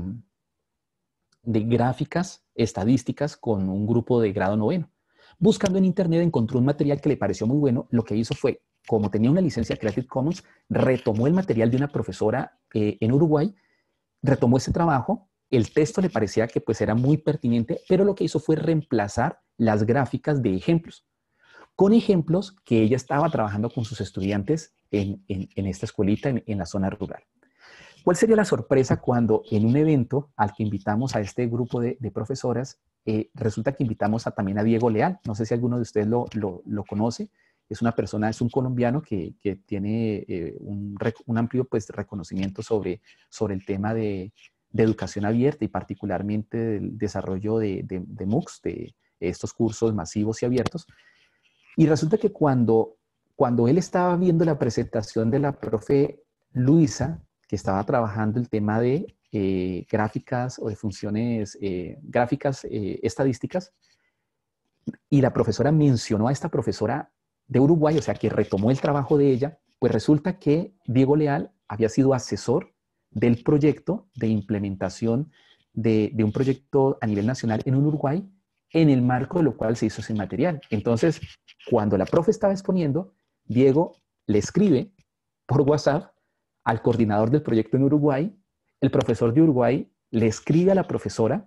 gráficas estadísticas con un grupo de grado noveno. Buscando en internet encontró un material que le pareció muy bueno. Lo que hizo fue, como tenía una licencia Creative Commons, retomó el material de una profesora en Uruguay, retomó ese trabajo, el texto le parecía que pues era muy pertinente, pero lo que hizo fue reemplazar las gráficas de ejemplos, con ejemplos que ella estaba trabajando con sus estudiantes en esta escuelita en la zona rural. ¿Cuál sería la sorpresa cuando en un evento al que invitamos a este grupo de profesoras, resulta que invitamos también a Diego Leal? No sé si alguno de ustedes lo conoce. Es una persona, es un colombiano que tiene un amplio pues, reconocimiento sobre el tema de educación abierta y particularmente del desarrollo de MOOCs, de estos cursos masivos y abiertos. Y resulta que cuando él estaba viendo la presentación de la profe Luisa, que estaba trabajando el tema de gráficas o de funciones gráficas estadísticas, y la profesora mencionó a esta profesora de Uruguay, o sea, que retomó el trabajo de ella, pues resulta que Diego Leal había sido asesor del proyecto de implementación de un proyecto a nivel nacional en Uruguay, en el marco de lo cual se hizo ese material. Entonces, cuando la profe estaba exponiendo, Diego le escribe por WhatsApp al coordinador del proyecto en Uruguay, el profesor de Uruguay le escribe a la profesora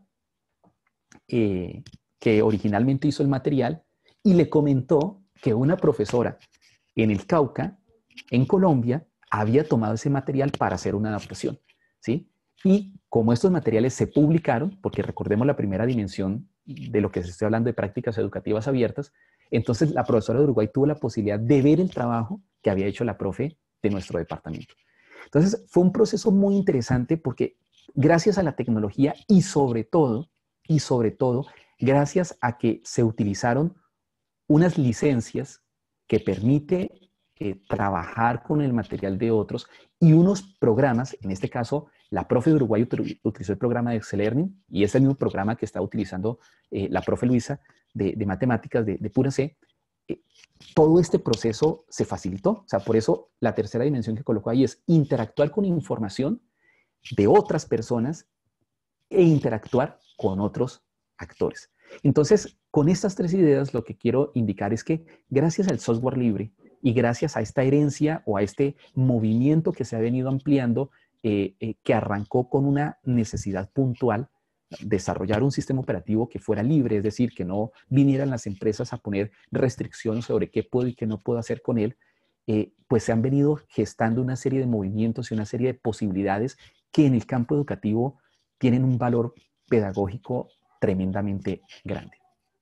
que originalmente hizo el material y le comentó que una profesora en el Cauca, en Colombia, había tomado ese material para hacer una adaptación, ¿sí? Y como estos materiales se publicaron, porque recordemos la primera dimensión de lo que se está hablando de prácticas educativas abiertas, entonces la profesora de Uruguay tuvo la posibilidad de ver el trabajo que había hecho la profe de nuestro departamento. Entonces fue un proceso muy interesante porque gracias a la tecnología y sobre todo, gracias a que se utilizaron unas licencias que permite trabajar con el material de otros y unos programas, en este caso, la profe de Uruguay utilizó el programa de Excel Learning y es el mismo programa que está utilizando la profe Luisa de matemáticas de pura C. Todo este proceso se facilitó, o sea, por eso la tercera dimensión que colocó ahí es interactuar con información de otras personas e interactuar con otros actores. Entonces, con estas tres ideas, lo que quiero indicar es que gracias al software libre y gracias a esta herencia o a este movimiento que se ha venido ampliando, que arrancó con una necesidad puntual, desarrollar un sistema operativo que fuera libre, es decir, que no vinieran las empresas a poner restricciones sobre qué puedo y qué no puedo hacer con él, pues se han venido gestando una serie de movimientos y una serie de posibilidades que en el campo educativo tienen un valor pedagógico tremendamente grande.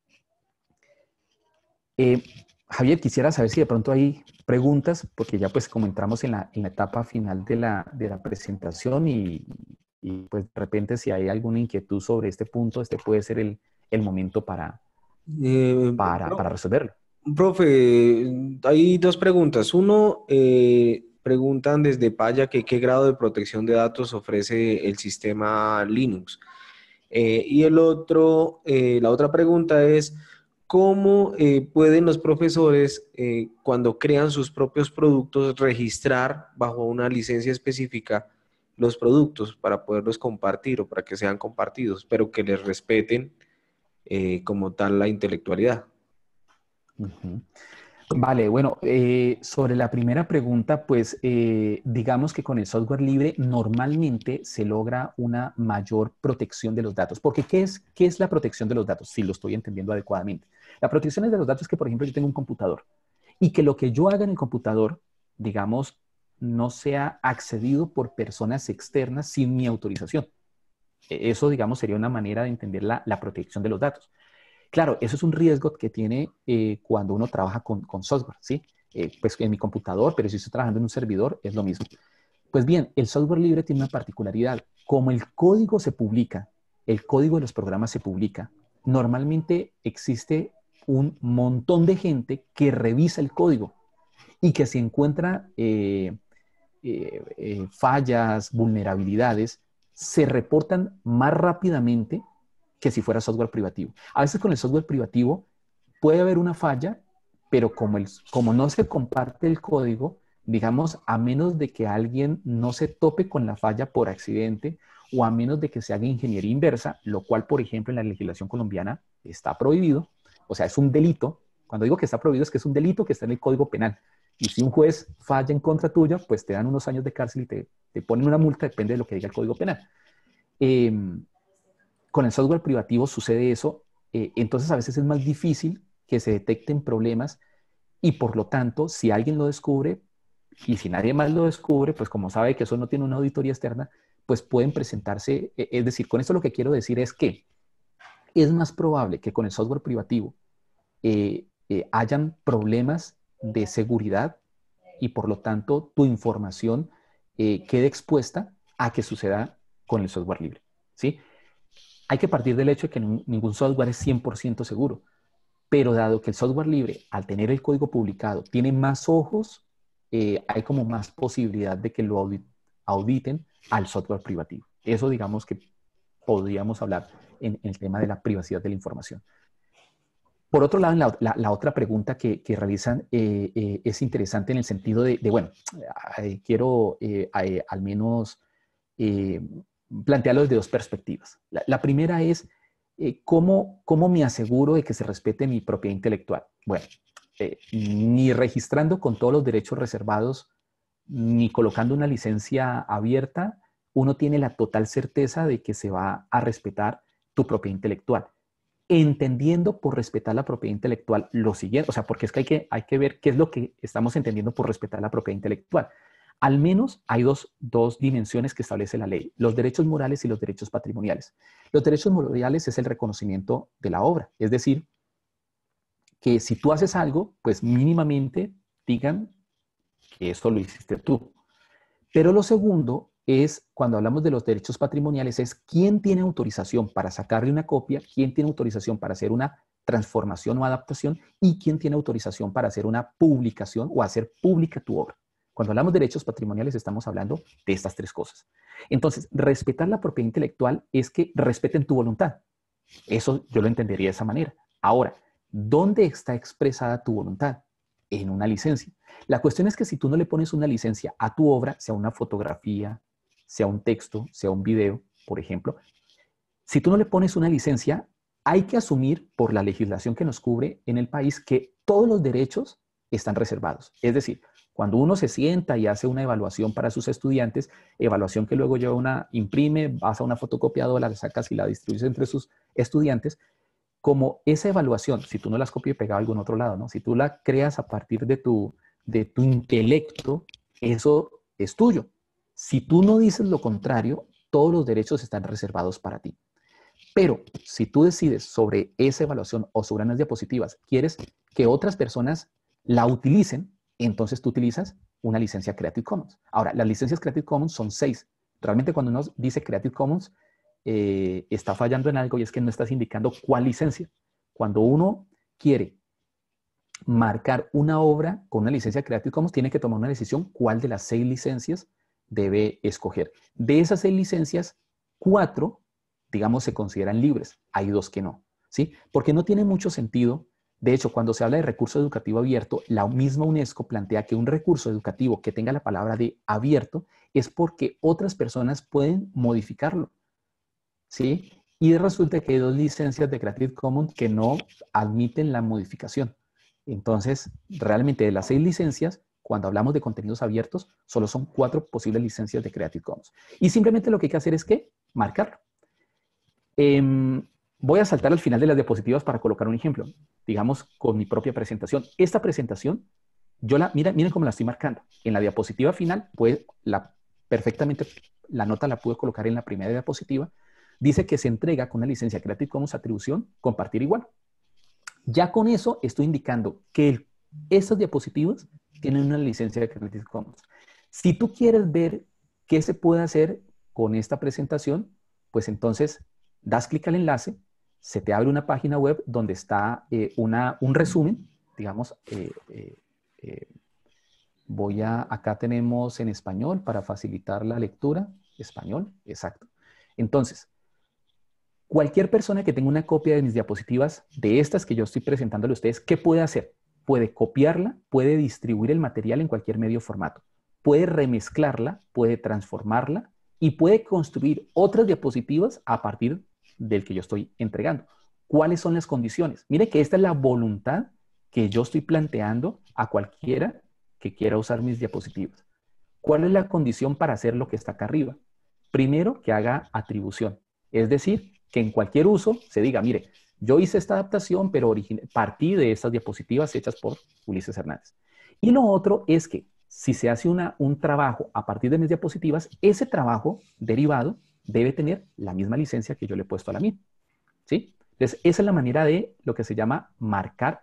Javier, quisiera saber si de pronto hay preguntas, porque ya pues como entramos en la etapa final de la presentación y pues de repente si hay alguna inquietud sobre este punto, este puede ser el momento para resolverlo. Profe, hay dos preguntas. Uno, preguntan desde Paya que qué grado de protección de datos ofrece el sistema Linux. Y el otro, la otra pregunta es, ¿cómo pueden los profesores, cuando crean sus propios productos, registrar bajo una licencia específica los productos para poderlos compartir o para que sean compartidos, pero que les respeten como tal la intelectualidad? Uh-huh. Vale, bueno, sobre la primera pregunta, pues digamos que con el software libre normalmente se logra una mayor protección de los datos. Porque ¿qué es la protección de los datos? Si lo estoy entendiendo adecuadamente. La protección de los datos es que, por ejemplo, yo tengo un computador y que lo que yo haga en el computador, digamos, no sea accedido por personas externas sin mi autorización. Eso, digamos, sería una manera de entender la protección de los datos. Claro, eso es un riesgo que tiene cuando uno trabaja con software, ¿sí? Pues en mi computador, pero si estoy trabajando en un servidor, es lo mismo. Pues bien, el software libre tiene una particularidad. Como el código se publica, el código de los programas se publica, normalmente existe un montón de gente que revisa el código y que si encuentra fallas, vulnerabilidades, se reportan más rápidamente que si fuera software privativo. A veces con el software privativo puede haber una falla, pero como no se comparte el código, digamos, a menos de que alguien no se tope con la falla por accidente o a menos de que se haga ingeniería inversa, lo cual, por ejemplo, en la legislación colombiana está prohibido, o sea, es un delito. Cuando digo que está prohibido es que es un delito que está en el Código Penal. Y si un juez falla en contra tuya, pues te dan unos años de cárcel y te ponen una multa, depende de lo que diga el Código Penal. Con el software privativo sucede eso, entonces a veces es más difícil que se detecten problemas y por lo tanto, si alguien lo descubre y si nadie más lo descubre, pues como sabe que eso no tiene una auditoría externa, pues pueden presentarse, es decir, con esto lo que quiero decir es que es más probable que con el software privativo hayan problemas de seguridad y por lo tanto tu información quede expuesta a que suceda con el software libre, ¿sí? Hay que partir del hecho de que ningún software es 100% seguro, pero dado que el software libre, al tener el código publicado, tiene más ojos hay como más posibilidad de que lo auditen al software privativo. Eso digamos que podríamos hablar en el tema de la privacidad de la información. Por otro lado, la otra pregunta que realizan es interesante en el sentido de bueno, quiero al menos plantearlo desde dos perspectivas. La primera es, ¿cómo me aseguro de que se respete mi propiedad intelectual? Bueno, ni registrando con todos los derechos reservados, ni colocando una licencia abierta, uno tiene la total certeza de que se va a respetar tu propiedad intelectual. Entendiendo por respetar la propiedad intelectual lo siguiente, o sea, porque es que hay que ver qué es lo que estamos entendiendo por respetar la propiedad intelectual. Al menos hay dos dimensiones que establece la ley, los derechos morales y los derechos patrimoniales. Los derechos morales es el reconocimiento de la obra, es decir, que si tú haces algo, pues mínimamente digan que esto lo hiciste tú. Pero lo segundo es, cuando hablamos de los derechos patrimoniales, es quién tiene autorización para sacarle una copia, quién tiene autorización para hacer una transformación o adaptación y quién tiene autorización para hacer una publicación o hacer pública tu obra. Cuando hablamos de derechos patrimoniales estamos hablando de estas tres cosas. Entonces, respetar la propiedad intelectual es que respeten tu voluntad. Eso yo lo entendería de esa manera. Ahora, ¿dónde está expresada tu voluntad? En una licencia. La cuestión es que si tú no le pones una licencia a tu obra, sea una fotografía, sea un texto, sea un video, por ejemplo, si tú no le pones una licencia, hay que asumir por la legislación que nos cubre en el país que todos los derechos están reservados. Es decir, cuando uno se sienta y hace una evaluación para sus estudiantes, evaluación que luego lleva imprime, vas a una fotocopiadora, la sacas y la distribuyes entre sus estudiantes, como esa evaluación, si tú no la has copiado y pegado a algún otro lado, ¿no? Si tú la creas a partir de tu intelecto, eso es tuyo. Si tú no dices lo contrario, todos los derechos están reservados para ti. Pero si tú decides sobre esa evaluación o sobre unas diapositivas, quieres que otras personas la utilicen, entonces tú utilizas una licencia Creative Commons. Ahora, las licencias Creative Commons son 6. Realmente cuando uno dice Creative Commons, está fallando en algo y es que no estás indicando cuál licencia. Cuando uno quiere marcar una obra con una licencia Creative Commons, tiene que tomar una decisión cuál de las 6 licencias debe escoger. De esas 6 licencias, 4, digamos, se consideran libres. Hay 2 que no, ¿sí? Porque no tiene mucho sentido. De hecho, cuando se habla de recurso educativo abierto, la misma UNESCO plantea que un recurso educativo que tenga la palabra de abierto es porque otras personas pueden modificarlo, ¿sí? Y resulta que hay 2 licencias de Creative Commons que no admiten la modificación. Entonces, realmente de las 6 licencias, cuando hablamos de contenidos abiertos, solo son 4 posibles licencias de Creative Commons. Y simplemente lo que hay que hacer es que marcarlo. Voy a saltar al final de las diapositivas para colocar un ejemplo, digamos, con mi propia presentación. Esta presentación, miren cómo la estoy marcando. En la diapositiva final, pues, perfectamente la nota la pude colocar en la primera diapositiva. Dice que se entrega con una licencia Creative Commons atribución compartir igual. Ya con eso estoy indicando que estas diapositivas tienen una licencia de Creative Commons. Si tú quieres ver qué se puede hacer con esta presentación, pues entonces das clic al enlace, se te abre una página web donde está un resumen, digamos, acá tenemos en español para facilitar la lectura, español, exacto. Entonces, cualquier persona que tenga una copia de mis diapositivas, de estas que yo estoy presentándole a ustedes, ¿qué puede hacer? Puede copiarla, puede distribuir el material en cualquier medio formato, puede remezclarla, puede transformarla y puede construir otras diapositivas a partir del que yo estoy entregando. ¿Cuáles son las condiciones? Mire que esta es la voluntad que yo estoy planteando a cualquiera que quiera usar mis diapositivas. ¿Cuál es la condición para hacer lo que está acá arriba? Primero, que haga atribución. Es decir, que en cualquier uso se diga, mire, yo hice esta adaptación, pero partí de estas diapositivas hechas por Ulises Hernández. Y lo otro es que si se hace un trabajo a partir de mis diapositivas, ese trabajo derivado debe tener la misma licencia que yo le he puesto a la mía. ¿Sí? Entonces, esa es la manera de lo que se llama marcar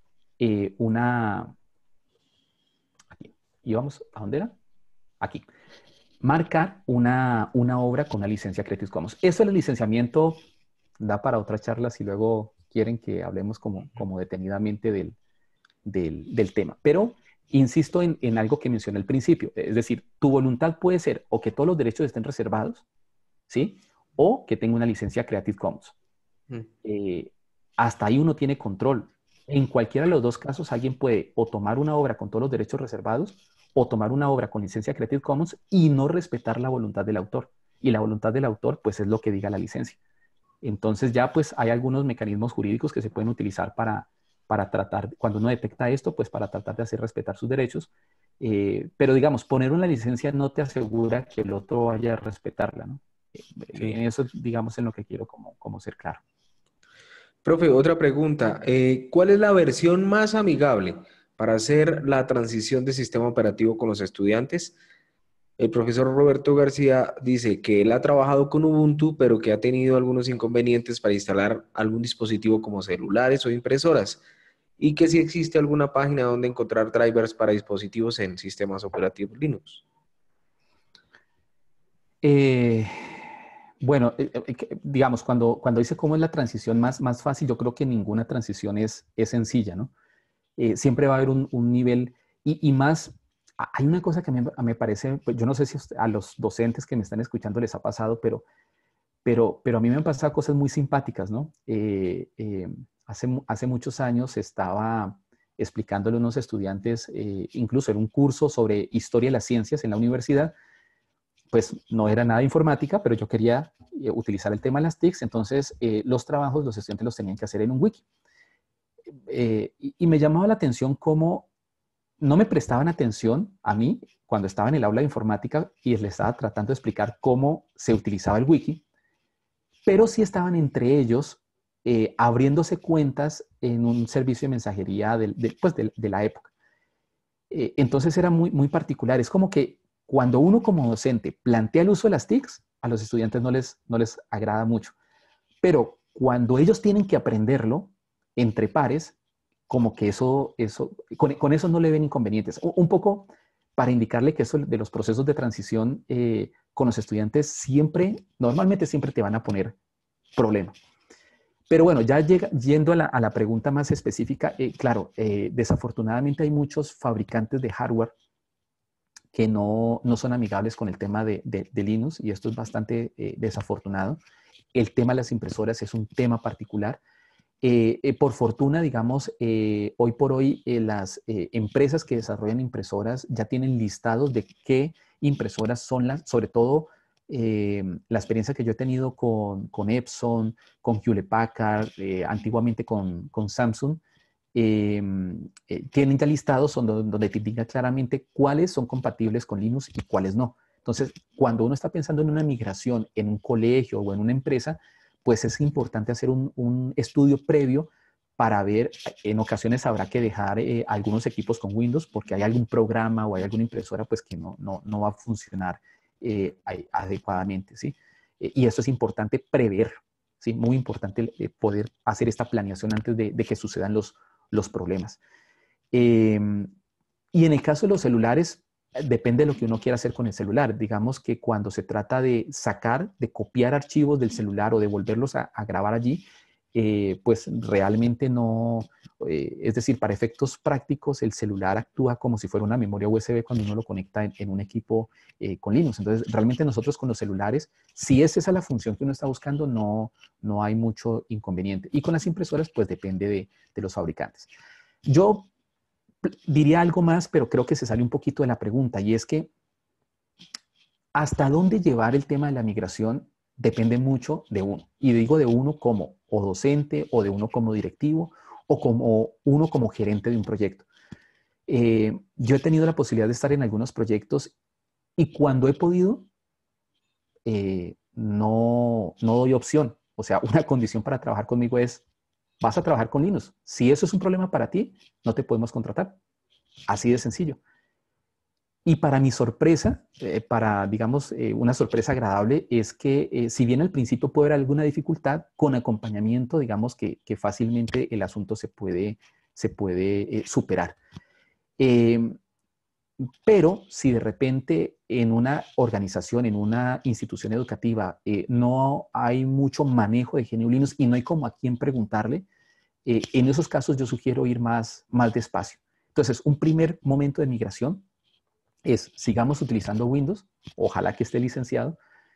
Aquí. ¿Y vamos a dónde era? Aquí. Marcar una obra con una licencia Creative Commons. Eso el licenciamiento da para otras charlas y luego quieren que hablemos como detenidamente del tema. Pero insisto en algo que mencioné al principio, es decir, tu voluntad puede ser o que todos los derechos estén reservados, ¿sí? O que tenga una licencia Creative Commons. Hasta ahí uno tiene control. En cualquiera de los dos casos, alguien puede o tomar una obra con todos los derechos reservados o tomar una obra con licencia Creative Commons y no respetar la voluntad del autor. Y la voluntad del autor, pues, es lo que diga la licencia. Entonces ya, pues, hay algunos mecanismos jurídicos que se pueden utilizar para tratar, cuando uno detecta esto, pues, para tratar de hacer respetar sus derechos. Pero, digamos, poner una licencia no te asegura que el otro vaya a respetarla, ¿no? Sí. En eso, digamos, en lo que quiero como ser claro. Profe, otra pregunta. ¿Cuál es la versión más amigable para hacer la transición de sistema operativo con los estudiantes? El profesor Roberto García dice que él ha trabajado con Ubuntu, pero que ha tenido algunos inconvenientes para instalar algún dispositivo como celulares o impresoras, y que si existe alguna página donde encontrar drivers para dispositivos en sistemas operativos Linux. Bueno, digamos, cuando dice cómo es la transición más fácil, yo creo que ninguna transición es sencilla, ¿no? Siempre va a haber un nivel, y más, hay una cosa que a mí me parece, pues, yo no sé si a los docentes que me están escuchando les ha pasado, pero a mí me han pasado cosas muy simpáticas, ¿no? Hace muchos años estaba explicándole a unos estudiantes, incluso en un curso sobre historia de las ciencias en la universidad, pues no era nada de informática, pero yo quería utilizar el tema de las TICs, entonces los trabajos los estudiantes los tenían que hacer en un wiki. Y me llamaba la atención cómo no me prestaban atención a mí cuando estaba en el aula de informática y les estaba tratando de explicar cómo se utilizaba el wiki, pero sí estaban entre ellos abriéndose cuentas en un servicio de mensajería de la época. Entonces era muy particular. Es como que cuando uno como docente plantea el uso de las TICs, a los estudiantes no les agrada mucho. Pero cuando ellos tienen que aprenderlo entre pares, como que con eso no le ven inconvenientes. Un poco para indicarle que eso de los procesos de transición con los estudiantes normalmente siempre te van a poner problemas. Pero bueno, ya yendo a la pregunta más específica, claro, desafortunadamente hay muchos fabricantes de hardware que no son amigables con el tema de Linux, y esto es bastante desafortunado. El tema de las impresoras es un tema particular. Por fortuna, digamos, hoy por hoy las empresas que desarrollan impresoras ya tienen listados de qué impresoras son sobre todo la experiencia que yo he tenido con Epson, con Hewlett Packard, antiguamente con Samsung, tienen ya listados donde te indica claramente cuáles son compatibles con Linux y cuáles no. Entonces, cuando uno está pensando en una migración en un colegio o en una empresa, pues es importante hacer un estudio previo para ver, en ocasiones habrá que dejar algunos equipos con Windows porque hay algún programa o hay alguna impresora pues que no va a funcionar adecuadamente, ¿sí? Y eso es importante prever, ¿sí? Muy importante poder hacer esta planeación antes de que sucedan los problemas. Y en el caso de los celulares, depende de lo que uno quiera hacer con el celular. Digamos que cuando se trata de copiar archivos del celular o de volverlos a grabar allí, pues realmente no, es decir, para efectos prácticos, el celular actúa como si fuera una memoria USB cuando uno lo conecta en un equipo con Linux. Entonces, realmente nosotros con los celulares, si es esa la función que uno está buscando, no hay mucho inconveniente. Y con las impresoras, pues depende de los fabricantes. Yo diría algo más, pero creo que se sale un poquito de la pregunta, y es que hasta dónde llevar el tema de la migración depende mucho de uno. Y digo de uno como o docente, o de uno como directivo, o como uno como gerente de un proyecto. Yo he tenido la posibilidad de estar en algunos proyectos y cuando he podido, no doy opción. O sea, una condición para trabajar conmigo es, vas a trabajar con Linux. Si eso es un problema para ti, no te podemos contratar. Así de sencillo. Y para mi sorpresa, digamos, una sorpresa agradable, es que si bien al principio puede haber alguna dificultad, con acompañamiento, digamos que fácilmente el asunto se puede superar. Pero si de repente en una organización, en una institución educativa, no hay mucho manejo de GNU Linux y no hay como a quién preguntarle, en esos casos yo sugiero ir más despacio. Entonces, un primer momento de migración es, sigamos utilizando Windows, ojalá que esté licenciado,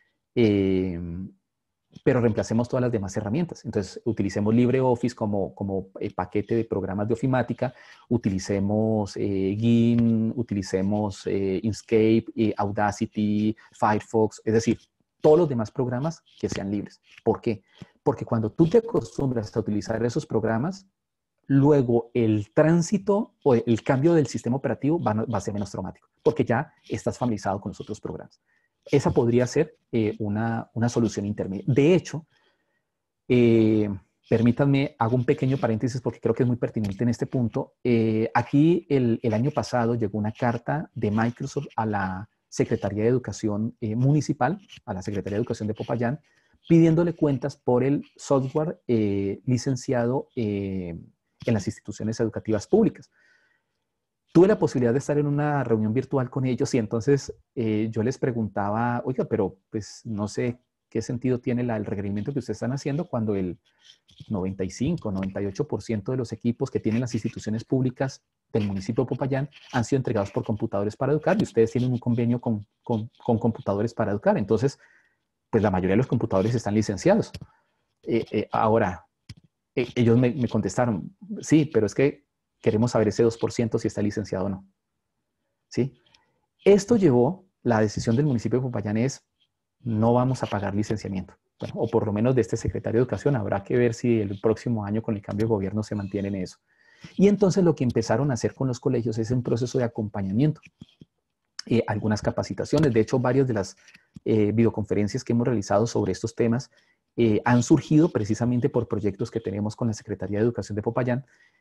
pero reemplacemos todas las demás herramientas. Entonces, utilicemos LibreOffice como paquete de programas de ofimática, utilicemos GIMP, utilicemos Inkscape, Audacity, Firefox, es decir, todos los demás programas que sean libres. ¿Por qué? Porque cuando tú te acostumbras a utilizar esos programas, luego el tránsito o el cambio del sistema operativo va a ser menos traumático, porque ya estás familiarizado con los otros programas. Esa podría ser una solución intermedia. De hecho, permítanme, hago un pequeño paréntesis porque creo que es muy pertinente en este punto. Aquí el año pasado llegó una carta de Microsoft a la Secretaría de Educación Municipal, a la Secretaría de Educación de Popayán, pidiéndole cuentas por el software licenciado en las instituciones educativas públicas. Tuve la posibilidad de estar en una reunión virtual con ellos y entonces yo les preguntaba, oiga, pero pues no sé qué sentido tiene el requerimiento que ustedes están haciendo cuando el 95, 98% de los equipos que tienen las instituciones públicas del municipio de Popayán han sido entregados por Computadores para Educar y ustedes tienen un convenio con Computadores para Educar. Entonces, pues la mayoría de los computadores están licenciados. Ahora, ellos me contestaron, sí, pero es que queremos saber ese 2% si está licenciado o no. ¿Sí? Esto llevó, la decisión del municipio de Popayán es, no vamos a pagar licenciamiento. Bueno, o por lo menos de este secretario de Educación, habrá que ver si el próximo año con el cambio de gobierno se mantiene en eso. Y entonces lo que empezaron a hacer con los colegios es un proceso de acompañamiento. Algunas capacitaciones, de hecho varias de las videoconferencias que hemos realizado sobre estos temas han surgido precisamente por proyectos que tenemos con la Secretaría de Educación de Popayán,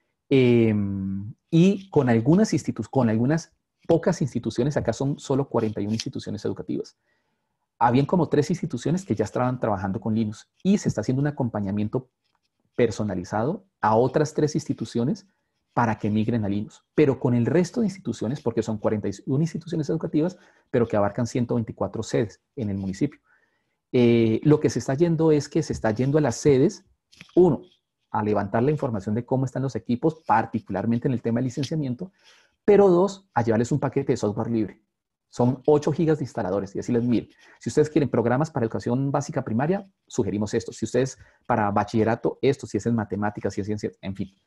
y con algunas pocas instituciones, acá son solo 41 instituciones educativas. Habían como 3 instituciones que ya estaban trabajando con Linux y se está haciendo un acompañamiento personalizado a otras 3 instituciones para que migren a Linux. Pero con el resto de instituciones, porque son 41 instituciones educativas, pero que abarcan 124 sedes en el municipio. Lo que se está yendo es que se está yendo a las sedes, uno, a levantar la información de cómo están los equipos, particularmente en el tema de licenciamiento, pero 2, a llevarles un paquete de software libre. Son 8 gigas de instaladores y decirles, miren, si ustedes quieren programas para educación básica primaria, sugerimos esto. Si ustedes para bachillerato, esto, si es en matemáticas, si es ciencia, en fin.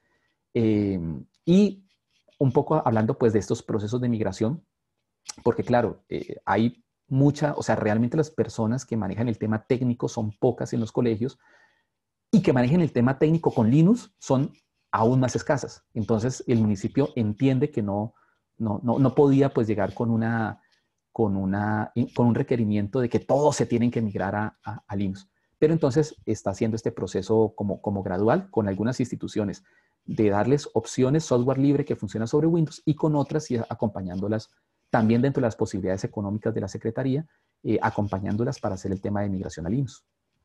Y un poco hablando pues de estos procesos de migración, porque claro, hay o sea, realmente las personas que manejan el tema técnico son pocas en los colegios, y que manejen el tema técnico con Linux son aún más escasas. Entonces, el municipio entiende que no podía pues llegar con un requerimiento de que todos se tienen que migrar a Linux. Pero entonces está haciendo este proceso como gradual con algunas instituciones de darles opciones, software libre que funciona sobre Windows y con otras y acompañándolas también dentro de las posibilidades económicas de la Secretaría, acompañándolas para hacer el tema de migración a Linux.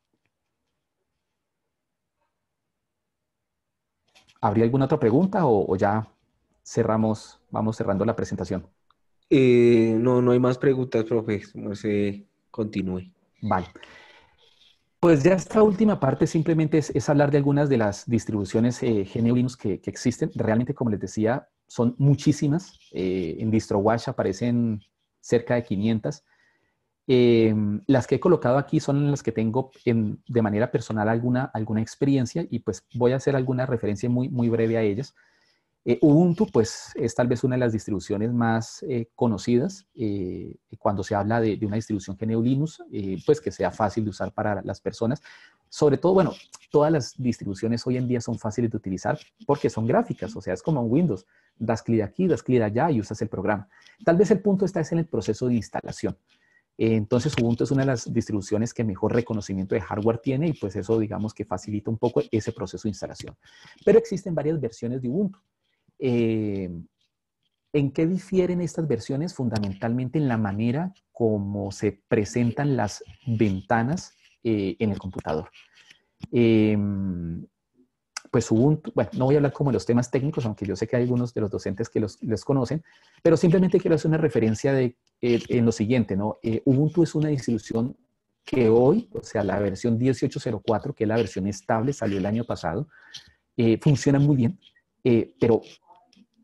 ¿Habría alguna otra pregunta o ya vamos cerrando la presentación? No hay más preguntas, profe. Se continúe. Vale. Pues ya esta última parte simplemente es hablar de algunas de las distribuciones GNU Linux que existen. Realmente, como les decía, son muchísimas. En DistroWatch aparecen cerca de 500. Las que he colocado aquí son las que tengo de manera personal alguna experiencia y pues voy a hacer alguna referencia muy, muy breve a ellas. Ubuntu pues es tal vez una de las distribuciones más conocidas cuando se habla de una distribución GNU Linux, pues que sea fácil de usar para las personas. Sobre todo, bueno, todas las distribuciones hoy en día son fáciles de utilizar porque son gráficas, o sea, es como en Windows. Das clic aquí, das clic allá y usas el programa. Tal vez el punto está en el proceso de instalación. Entonces Ubuntu es una de las distribuciones que mejor reconocimiento de hardware tiene y pues eso digamos que facilita un poco ese proceso de instalación. Pero existen varias versiones de Ubuntu. ¿En qué difieren estas versiones? Fundamentalmente en la manera como se presentan las ventanas en el computador. Pues Ubuntu, bueno, no voy a hablar como de los temas técnicos, aunque yo sé que hay algunos de los docentes que les conocen, pero simplemente quiero hacer una referencia en lo siguiente, ¿no? Ubuntu es una distribución que hoy, o sea, la versión 18.04, que es la versión estable, salió el año pasado, funciona muy bien, pero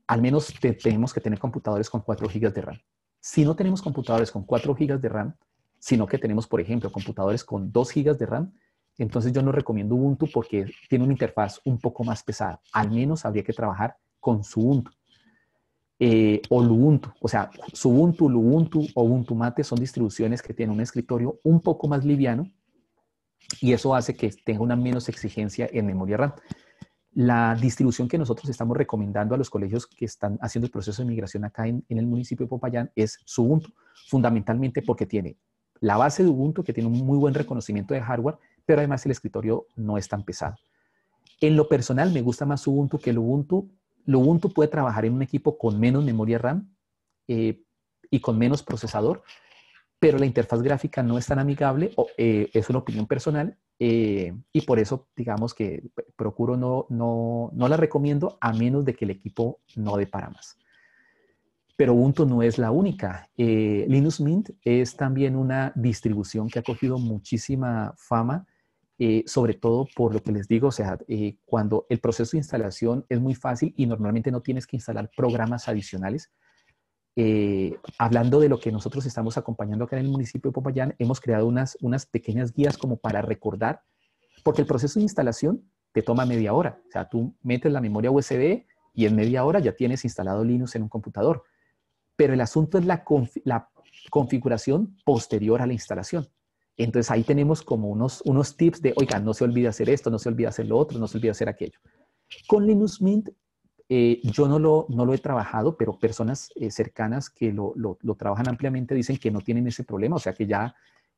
al menos tenemos que tener computadores con 4 GB de RAM. Si no tenemos computadores con 4 GB de RAM, sino que tenemos, por ejemplo, computadores con 2 GB de RAM, entonces yo no recomiendo Ubuntu porque tiene una interfaz un poco más pesada. Al menos habría que trabajar con Xubuntu o Lubuntu. O sea, Xubuntu, Lubuntu o Ubuntu Mate son distribuciones que tienen un escritorio un poco más liviano y eso hace que tenga una menos exigencia en memoria RAM. La distribución que nosotros estamos recomendando a los colegios que están haciendo el proceso de migración acá en el municipio de Popayán es Xubuntu, fundamentalmente porque tiene la base de Ubuntu, que tiene un muy buen reconocimiento de hardware, pero además el escritorio no es tan pesado. En lo personal me gusta más Ubuntu que el Ubuntu. El Ubuntu puede trabajar en un equipo con menos memoria RAM y con menos procesador, pero la interfaz gráfica no es tan amigable, es una opinión personal, y por eso digamos que procuro no la recomiendo a menos de que el equipo no dé para más. Pero Ubuntu no es la única. Linux Mint es también una distribución que ha cogido muchísima fama, sobre todo por lo que les digo, o sea, cuando el proceso de instalación es muy fácil y normalmente no tienes que instalar programas adicionales. Hablando de lo que nosotros estamos acompañando acá en el municipio de Popayán, hemos creado unas pequeñas guías como para recordar, porque el proceso de instalación te toma media hora. O sea, tú metes la memoria USB y en media hora ya tienes instalado Linux en un computador. Pero el asunto es la configuración posterior a la instalación. Entonces ahí tenemos como unos tips de, oiga, no se olvide hacer esto, no se olvide hacer lo otro, no se olvide hacer aquello. Con Linux Mint yo no lo he trabajado, pero personas cercanas que lo trabajan ampliamente dicen que no tienen ese problema, o sea que ya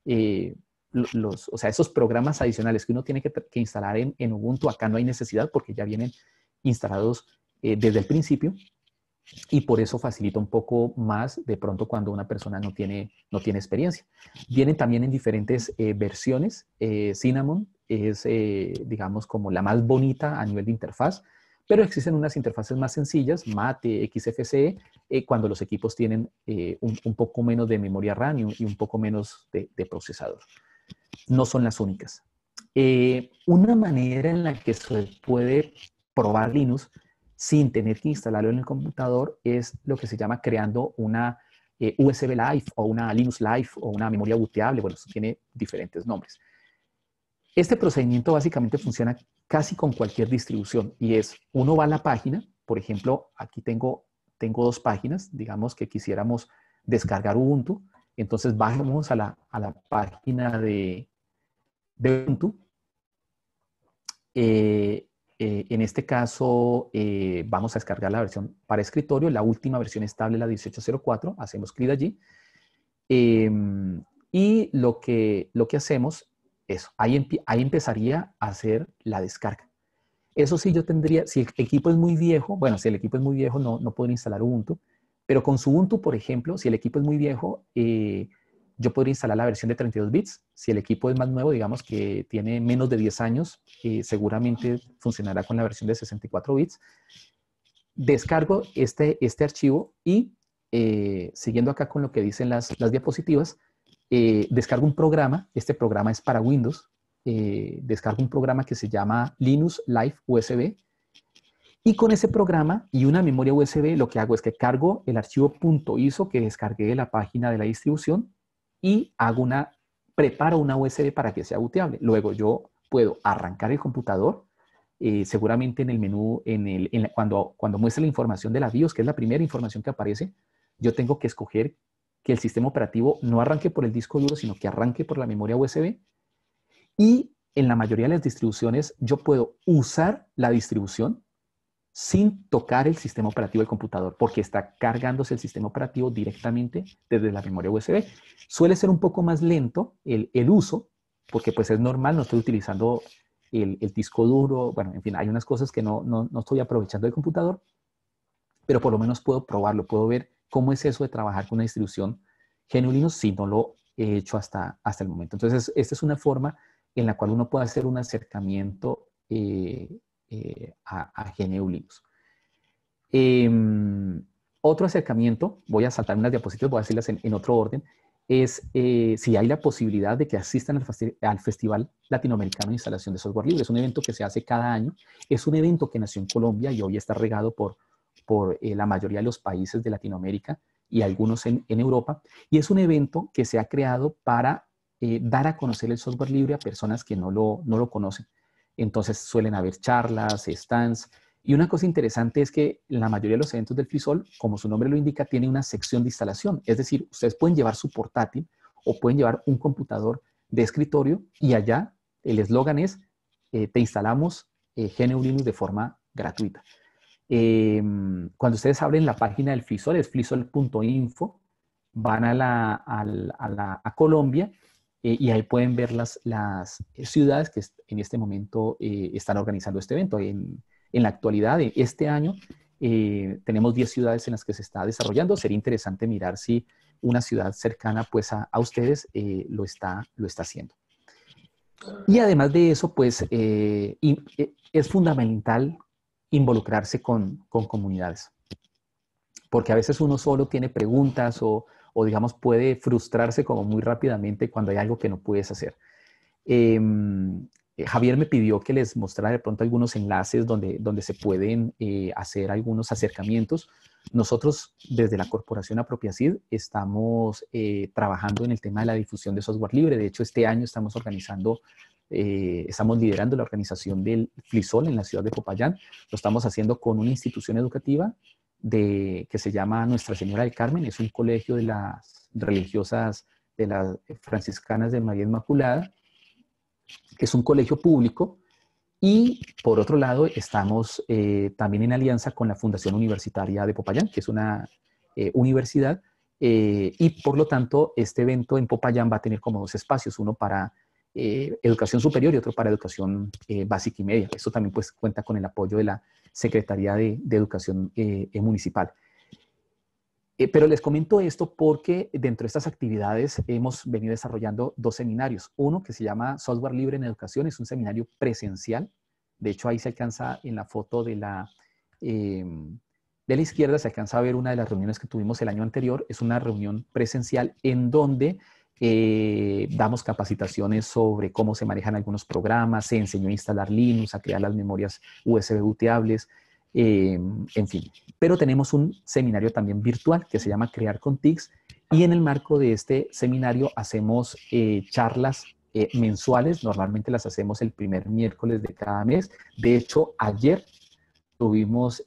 o sea, esos programas adicionales que uno tiene que instalar en Ubuntu, acá no hay necesidad porque ya vienen instalados desde el principio y por eso facilita un poco más de pronto cuando una persona no tiene experiencia. Vienen también en diferentes versiones. Cinnamon es, digamos, como la más bonita a nivel de interfaz, pero existen unas interfaces más sencillas, Mate, XFCE, cuando los equipos tienen un poco menos de memoria RAM y un poco menos de procesador. No son las únicas. Una manera en la que se puede probar Linux sin tener que instalarlo en el computador es lo que se llama creando una USB Live o una Linux Live o una memoria booteable. Bueno, eso tiene diferentes nombres. Este procedimiento básicamente funciona casi con cualquier distribución y es, uno va a la página, por ejemplo, aquí tengo 2 páginas, digamos que quisiéramos descargar Ubuntu, entonces vamos a la página de Ubuntu. En este caso vamos a descargar la versión para escritorio, la última versión estable, la 18.04, hacemos clic allí y lo que hacemos eso, ahí empezaría a hacer la descarga. Eso sí, yo tendría, si el equipo es muy viejo, bueno, si el equipo es muy viejo no podría instalar Ubuntu, pero con Ubuntu, por ejemplo, si el equipo es muy viejo, yo podría instalar la versión de 32 bits. Si el equipo es más nuevo, digamos que tiene menos de 10 años, seguramente funcionará con la versión de 64 bits. Descargo este archivo y, siguiendo acá con lo que dicen las diapositivas, descargo un programa. Este programa es para Windows. Descargo un programa que se llama Linux Live USB. Y con ese programa y una memoria USB, lo que hago es que cargo el archivo .iso que descargué de la página de la distribución y preparo una USB para que sea booteable. Luego yo puedo arrancar el computador, seguramente en el menú, cuando muestra la información de la BIOS, que es la primera información que aparece, yo tengo que escoger que el sistema operativo no arranque por el disco duro, sino que arranque por la memoria USB. Y en la mayoría de las distribuciones yo puedo usar la distribución sin tocar el sistema operativo del computador, porque está cargándose el sistema operativo directamente desde la memoria USB. Suele ser un poco más lento el uso, porque pues es normal, no estoy utilizando el disco duro, bueno, en fin, hay unas cosas que no estoy aprovechando del computador, pero por lo menos puedo probarlo, puedo ver cómo es eso de trabajar con una distribución GNU Linux si no lo he hecho hasta el momento. Entonces, esta es una forma en la cual uno puede hacer un acercamiento a GNU Linux. Otro acercamiento, voy a saltar unas diapositivas, voy a decirlas en otro orden, es si hay la posibilidad de que asistan al Festival Latinoamericano de Instalación de Software Libre. Es un evento que se hace cada año, es un evento que nació en Colombia y hoy está regado por por la mayoría de los países de Latinoamérica y algunos en Europa. Y es un evento que se ha creado para dar a conocer el software libre a personas que no lo conocen. Entonces suelen haber charlas, stands. Y una cosa interesante es que la mayoría de los eventos del FLISOL, como su nombre lo indica, tiene una sección de instalación. Es decir, ustedes pueden llevar su portátil o pueden llevar un computador de escritorio y allá el eslogan es te instalamos GNU Linux de forma gratuita. Cuando ustedes abren la página del FLISOL, es flisol.info, van a Colombia y ahí pueden ver las ciudades que en este momento están organizando este evento. En la actualidad, este año, tenemos 10 ciudades en las que se está desarrollando. Sería interesante mirar si una ciudad cercana pues, a ustedes lo está haciendo. Y además de eso, pues es fundamental involucrarse con comunidades. Porque a veces uno solo tiene preguntas o digamos, puede frustrarse como muy rápidamente cuando hay algo que no puedes hacer. Javier me pidió que les mostrara de pronto algunos enlaces donde se pueden hacer algunos acercamientos. Nosotros, desde la Corporación Apropiacid, estamos trabajando en el tema de la difusión de software libre. De hecho, este año estamos liderando la organización del FLISOL en la ciudad de Popayán. Lo estamos haciendo con una institución educativa que se llama Nuestra Señora del Carmen. Es un colegio de las religiosas de las franciscanas de María Inmaculada. Es un colegio público y por otro lado estamos también en alianza con la Fundación Universitaria de Popayán, que es una universidad y por lo tanto este evento en Popayán va a tener como dos espacios, uno para educación superior y otro para educación básica y media. Eso también pues cuenta con el apoyo de la Secretaría de Educación Municipal. Pero les comento esto porque dentro de estas actividades hemos venido desarrollando dos seminarios. Uno que se llama Software Libre en Educación, es un seminario presencial. De hecho, ahí se alcanza en la foto de la izquierda, se alcanza a ver una de las reuniones que tuvimos el año anterior. Es una reunión presencial en donde damos capacitaciones sobre cómo se manejan algunos programas, se enseñó a instalar Linux, a crear las memorias USB booteables, en fin. Pero tenemos un seminario también virtual que se llama Crear con TICS y en el marco de este seminario hacemos charlas mensuales. Normalmente las hacemos el primer miércoles de cada mes. De hecho, ayer tuvimos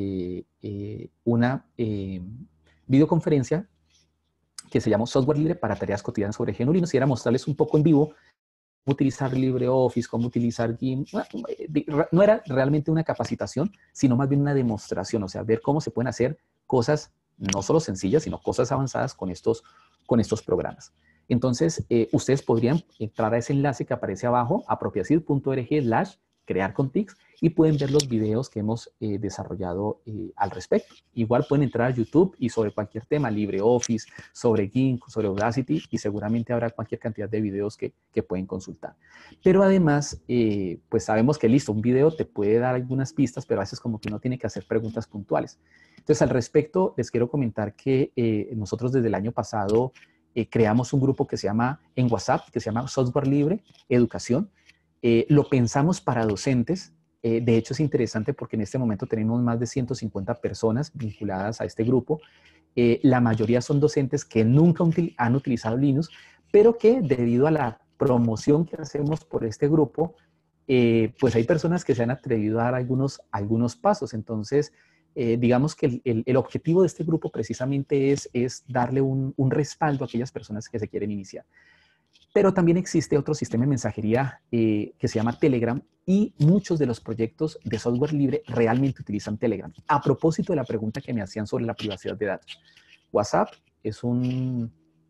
una videoconferencia que se llamó Software Libre para tareas cotidianas sobre GNU Linux y era mostrarles un poco en vivo cómo utilizar LibreOffice, cómo utilizar GIMP. No era realmente una capacitación, sino más bien una demostración, o sea, ver cómo se pueden hacer cosas no solo sencillas, sino cosas avanzadas con estos programas. Entonces, ustedes podrían entrar a ese enlace que aparece abajo, apropiacid.org/crear con TICS, y pueden ver los videos que hemos desarrollado al respecto. Igual pueden entrar a YouTube y sobre cualquier tema, LibreOffice, sobre GIMP, sobre Audacity, y seguramente habrá cualquier cantidad de videos que pueden consultar. Pero además, pues sabemos que listo, un video te puede dar algunas pistas, pero a veces como que uno tiene que hacer preguntas puntuales. Entonces, al respecto, les quiero comentar que nosotros desde el año pasado creamos un grupo que se llama, en WhatsApp, que se llama Software Libre Educación. Lo pensamos para docentes. De hecho, es interesante porque en este momento tenemos más de 150 personas vinculadas a este grupo. La mayoría son docentes que nunca han utilizado Linux, pero que debido a la promoción que hacemos por este grupo, pues hay personas que se han atrevido a dar algunos pasos. Entonces, digamos que el objetivo de este grupo precisamente es darle un respaldo a aquellas personas que se quieren iniciar. Pero también existe otro sistema de mensajería que se llama Telegram y muchos de los proyectos de software libre realmente utilizan Telegram. A propósito de la pregunta que me hacían sobre la privacidad de datos, WhatsApp es un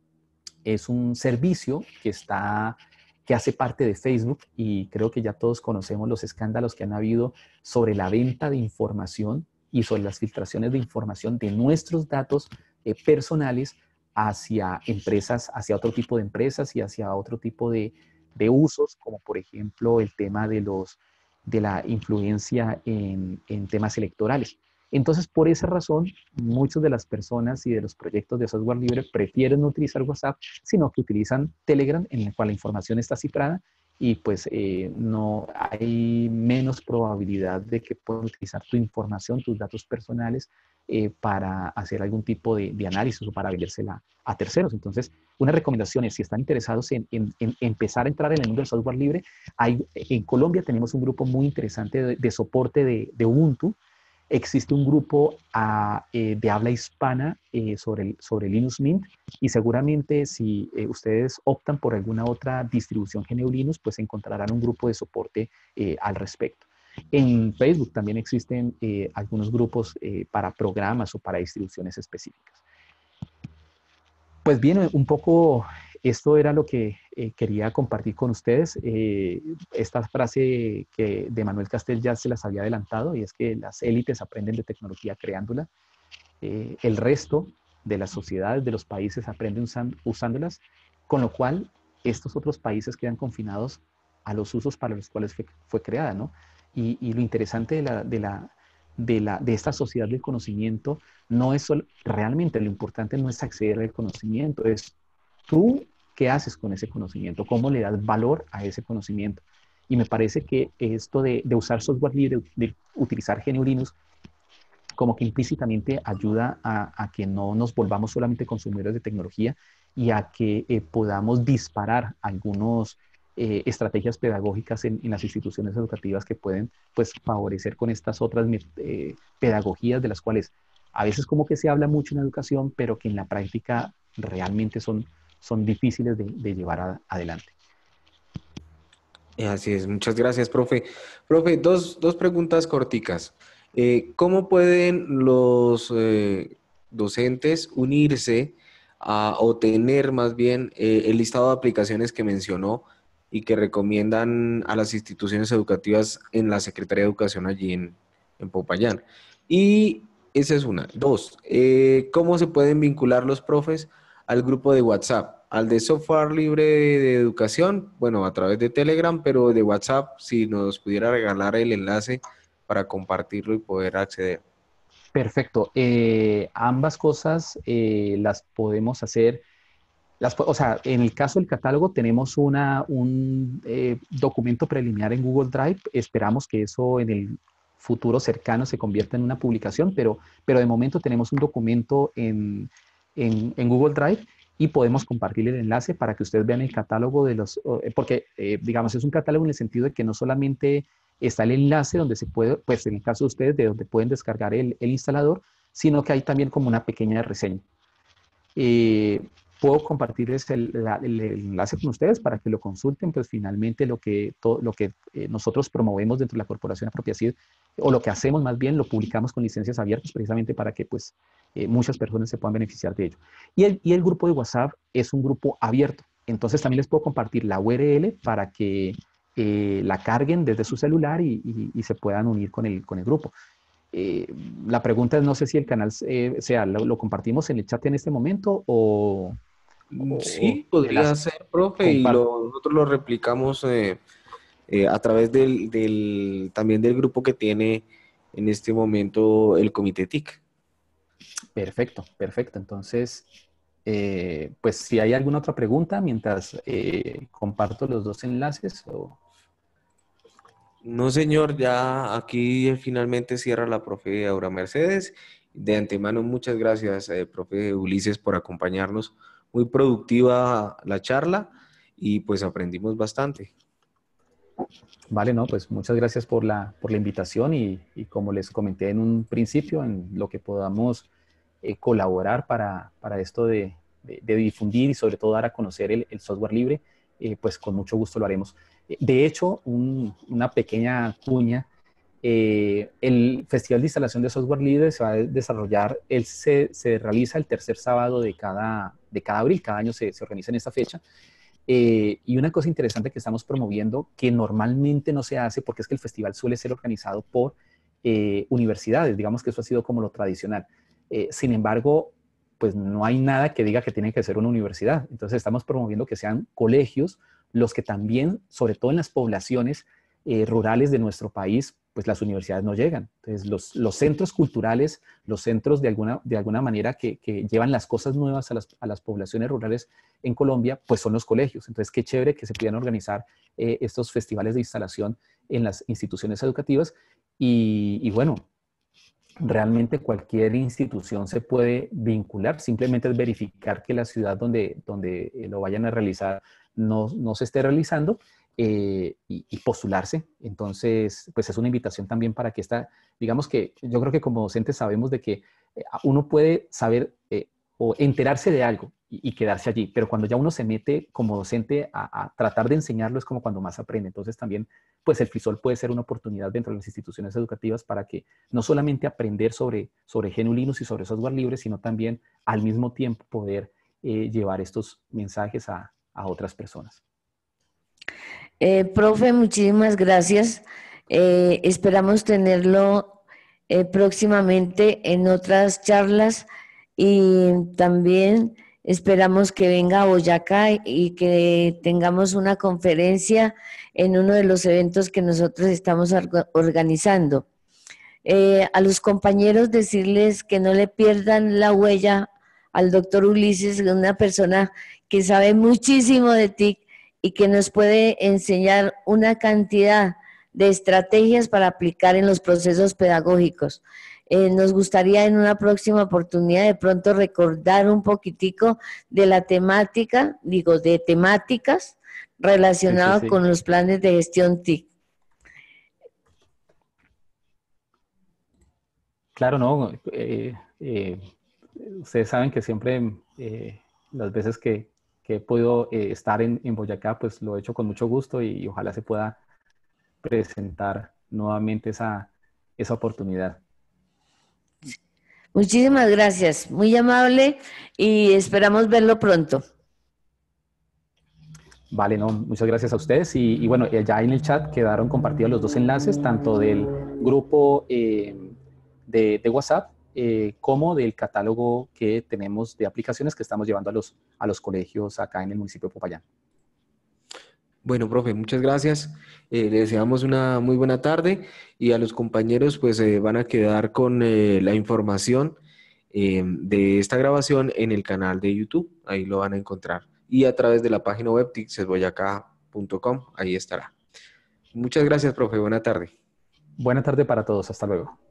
servicio que hace parte de Facebook y creo que ya todos conocemos los escándalos que han habido sobre la venta de información y sobre las filtraciones de información de nuestros datos personales hacia empresas, hacia otro tipo de empresas y hacia otro tipo de usos, como por ejemplo el tema de la influencia en temas electorales. Entonces, por esa razón, muchas de las personas y de los proyectos de software libre prefieren no utilizar WhatsApp, sino que utilizan Telegram, en el cual la información está cifrada y pues no hay menos probabilidad de que puedan utilizar tu información, tus datos personales para hacer algún tipo de análisis o para vendérsela a terceros. Entonces, una recomendación es, si están interesados en empezar a entrar en el mundo del software libre, en Colombia tenemos un grupo muy interesante de soporte de Ubuntu. Existe un grupo de habla hispana sobre Linux Mint, y seguramente si ustedes optan por alguna otra distribución GNU Linux, pues encontrarán un grupo de soporte al respecto. En Facebook también existen algunos grupos para programas o para distribuciones específicas. Pues bien, un poco esto era lo que quería compartir con ustedes. Esta frase de Manuel Castells ya se las había adelantado, y es que las élites aprenden de tecnología creándola. El resto de las sociedades, de los países, aprenden usándolas, con lo cual estos otros países quedan confinados a los usos para los cuales fue creada, ¿no? Y lo interesante de esta sociedad del conocimiento no es solo, realmente lo importante no es acceder al conocimiento, es tú qué haces con ese conocimiento, cómo le das valor a ese conocimiento. Y me parece que esto de usar software libre, de utilizar GNU Linux, como que implícitamente ayuda a que no nos volvamos solamente consumidores de tecnología, y a que podamos disparar algunas estrategias pedagógicas en las instituciones educativas que pueden pues favorecer con estas otras pedagogías, de las cuales a veces como que se habla mucho en educación, pero que en la práctica realmente son difíciles de llevar adelante. Así es, muchas gracias, profe. Profe, dos preguntas corticas. ¿Cómo pueden los docentes unirse o tener más bien el listado de aplicaciones que mencionó y que recomiendan a las instituciones educativas en la Secretaría de Educación allí en Popayán? Y esa es una. Dos, ¿cómo se pueden vincular los profes al grupo de WhatsApp, al de software libre de educación? Bueno, a través de Telegram, pero de WhatsApp, si nos pudiera regalar el enlace para compartirlo y poder acceder. Perfecto. Ambas cosas las podemos hacer. O sea, en el caso del catálogo tenemos un documento preliminar en Google Drive. Esperamos que eso en el futuro cercano se convierta en una publicación, pero de momento tenemos un documento en Google Drive, y podemos compartir el enlace para que ustedes vean el catálogo porque digamos, es un catálogo en el sentido de que no solamente está el enlace donde se puede, pues en el caso de ustedes, de donde pueden descargar el instalador, sino que hay también como una pequeña reseña. Eh, Puedo compartirles el enlace con ustedes para que lo consulten. Pues finalmente lo que nosotros promovemos dentro de la Corporación ApropiaCID, o lo que hacemos más bien, lo publicamos con licencias abiertas precisamente para que pues muchas personas se puedan beneficiar de ello. Y el grupo de WhatsApp es un grupo abierto, entonces también les puedo compartir la URL para que la carguen desde su celular y se puedan unir con el grupo. Eh, la pregunta es, no sé si el canal lo compartimos en el chat en este momento, o Sí, te las podría ser, profe, y comparto. nosotros lo replicamos a través también del grupo que tiene en este momento el Comité TIC. Perfecto, perfecto. Entonces, pues si hay alguna otra pregunta mientras comparto los dos enlaces. No, señor, ya aquí finalmente cierra la profe Aura Mercedes. De antemano, muchas gracias, profe Ulises, por acompañarnos. Muy productiva la charla y pues aprendimos bastante. Vale, no, pues muchas gracias por la invitación, y como les comenté en un principio, en lo que podamos colaborar para esto de difundir y sobre todo dar a conocer el software libre, pues con mucho gusto lo haremos. De hecho, una pequeña cuña, el Festival de Instalación de Software Libre se va a desarrollar, se realiza el tercer sábado de cada abril, cada año se organiza en esta fecha. Y una cosa interesante que estamos promoviendo, que normalmente no se hace, porque es que el festival suele ser organizado por universidades, digamos que eso ha sido como lo tradicional. Sin embargo, pues no hay nada que diga que tiene que ser una universidad. Entonces estamos promoviendo que sean colegios los que también, sobre todo en las poblaciones rurales de nuestro país, pues las universidades no llegan. Entonces, los centros culturales, los centros de alguna manera que llevan las cosas nuevas a las poblaciones rurales en Colombia, pues son los colegios. Entonces, qué chévere que se puedan organizar estos festivales de instalación en las instituciones educativas. Y bueno, realmente cualquier institución se puede vincular, simplemente es verificar que la ciudad donde lo vayan a realizar no se esté realizando y postularse. Entonces, pues es una invitación también para que digamos que yo creo que como docentes sabemos de que uno puede saber o enterarse de algo y quedarse allí, pero cuando ya uno se mete como docente a tratar de enseñarlo es como cuando más aprende. Entonces también, pues el FLISOL puede ser una oportunidad dentro de las instituciones educativas para que no solamente aprender sobre GNU Linux y sobre software libre, sino también al mismo tiempo poder llevar estos mensajes a otras personas. Profe, muchísimas gracias. Esperamos tenerlo próximamente en otras charlas y también esperamos que venga a Boyacá y que tengamos una conferencia en uno de los eventos que nosotros estamos organizando. A los compañeros decirles que no le pierdan la huella al doctor Ulises, una persona que sabe muchísimo de TIC y que nos puede enseñar una cantidad de estrategias para aplicar en los procesos pedagógicos. Nos gustaría en una próxima oportunidad de pronto recordar un poquitico de la temática, de temáticas relacionadas Sí. con los planes de gestión TIC. Claro, no. Ustedes saben que siempre las veces que he podido estar en Boyacá, pues lo he hecho con mucho gusto y ojalá se pueda presentar nuevamente esa oportunidad. Muchísimas gracias, muy amable y esperamos verlo pronto. Vale, no, muchas gracias a ustedes y bueno, ya en el chat quedaron compartidos los dos enlaces, tanto del grupo de WhatsApp como del catálogo que tenemos de aplicaciones que estamos llevando a los colegios acá en el municipio de Popayán. Bueno, profe, muchas gracias. Le deseamos una muy buena tarde y a los compañeros pues van a quedar con la información de esta grabación en el canal de YouTube. Ahí lo van a encontrar. Y a través de la página web tixesboyacá.com, ahí estará. Muchas gracias, profe. Buena tarde. Buena tarde para todos. Hasta luego.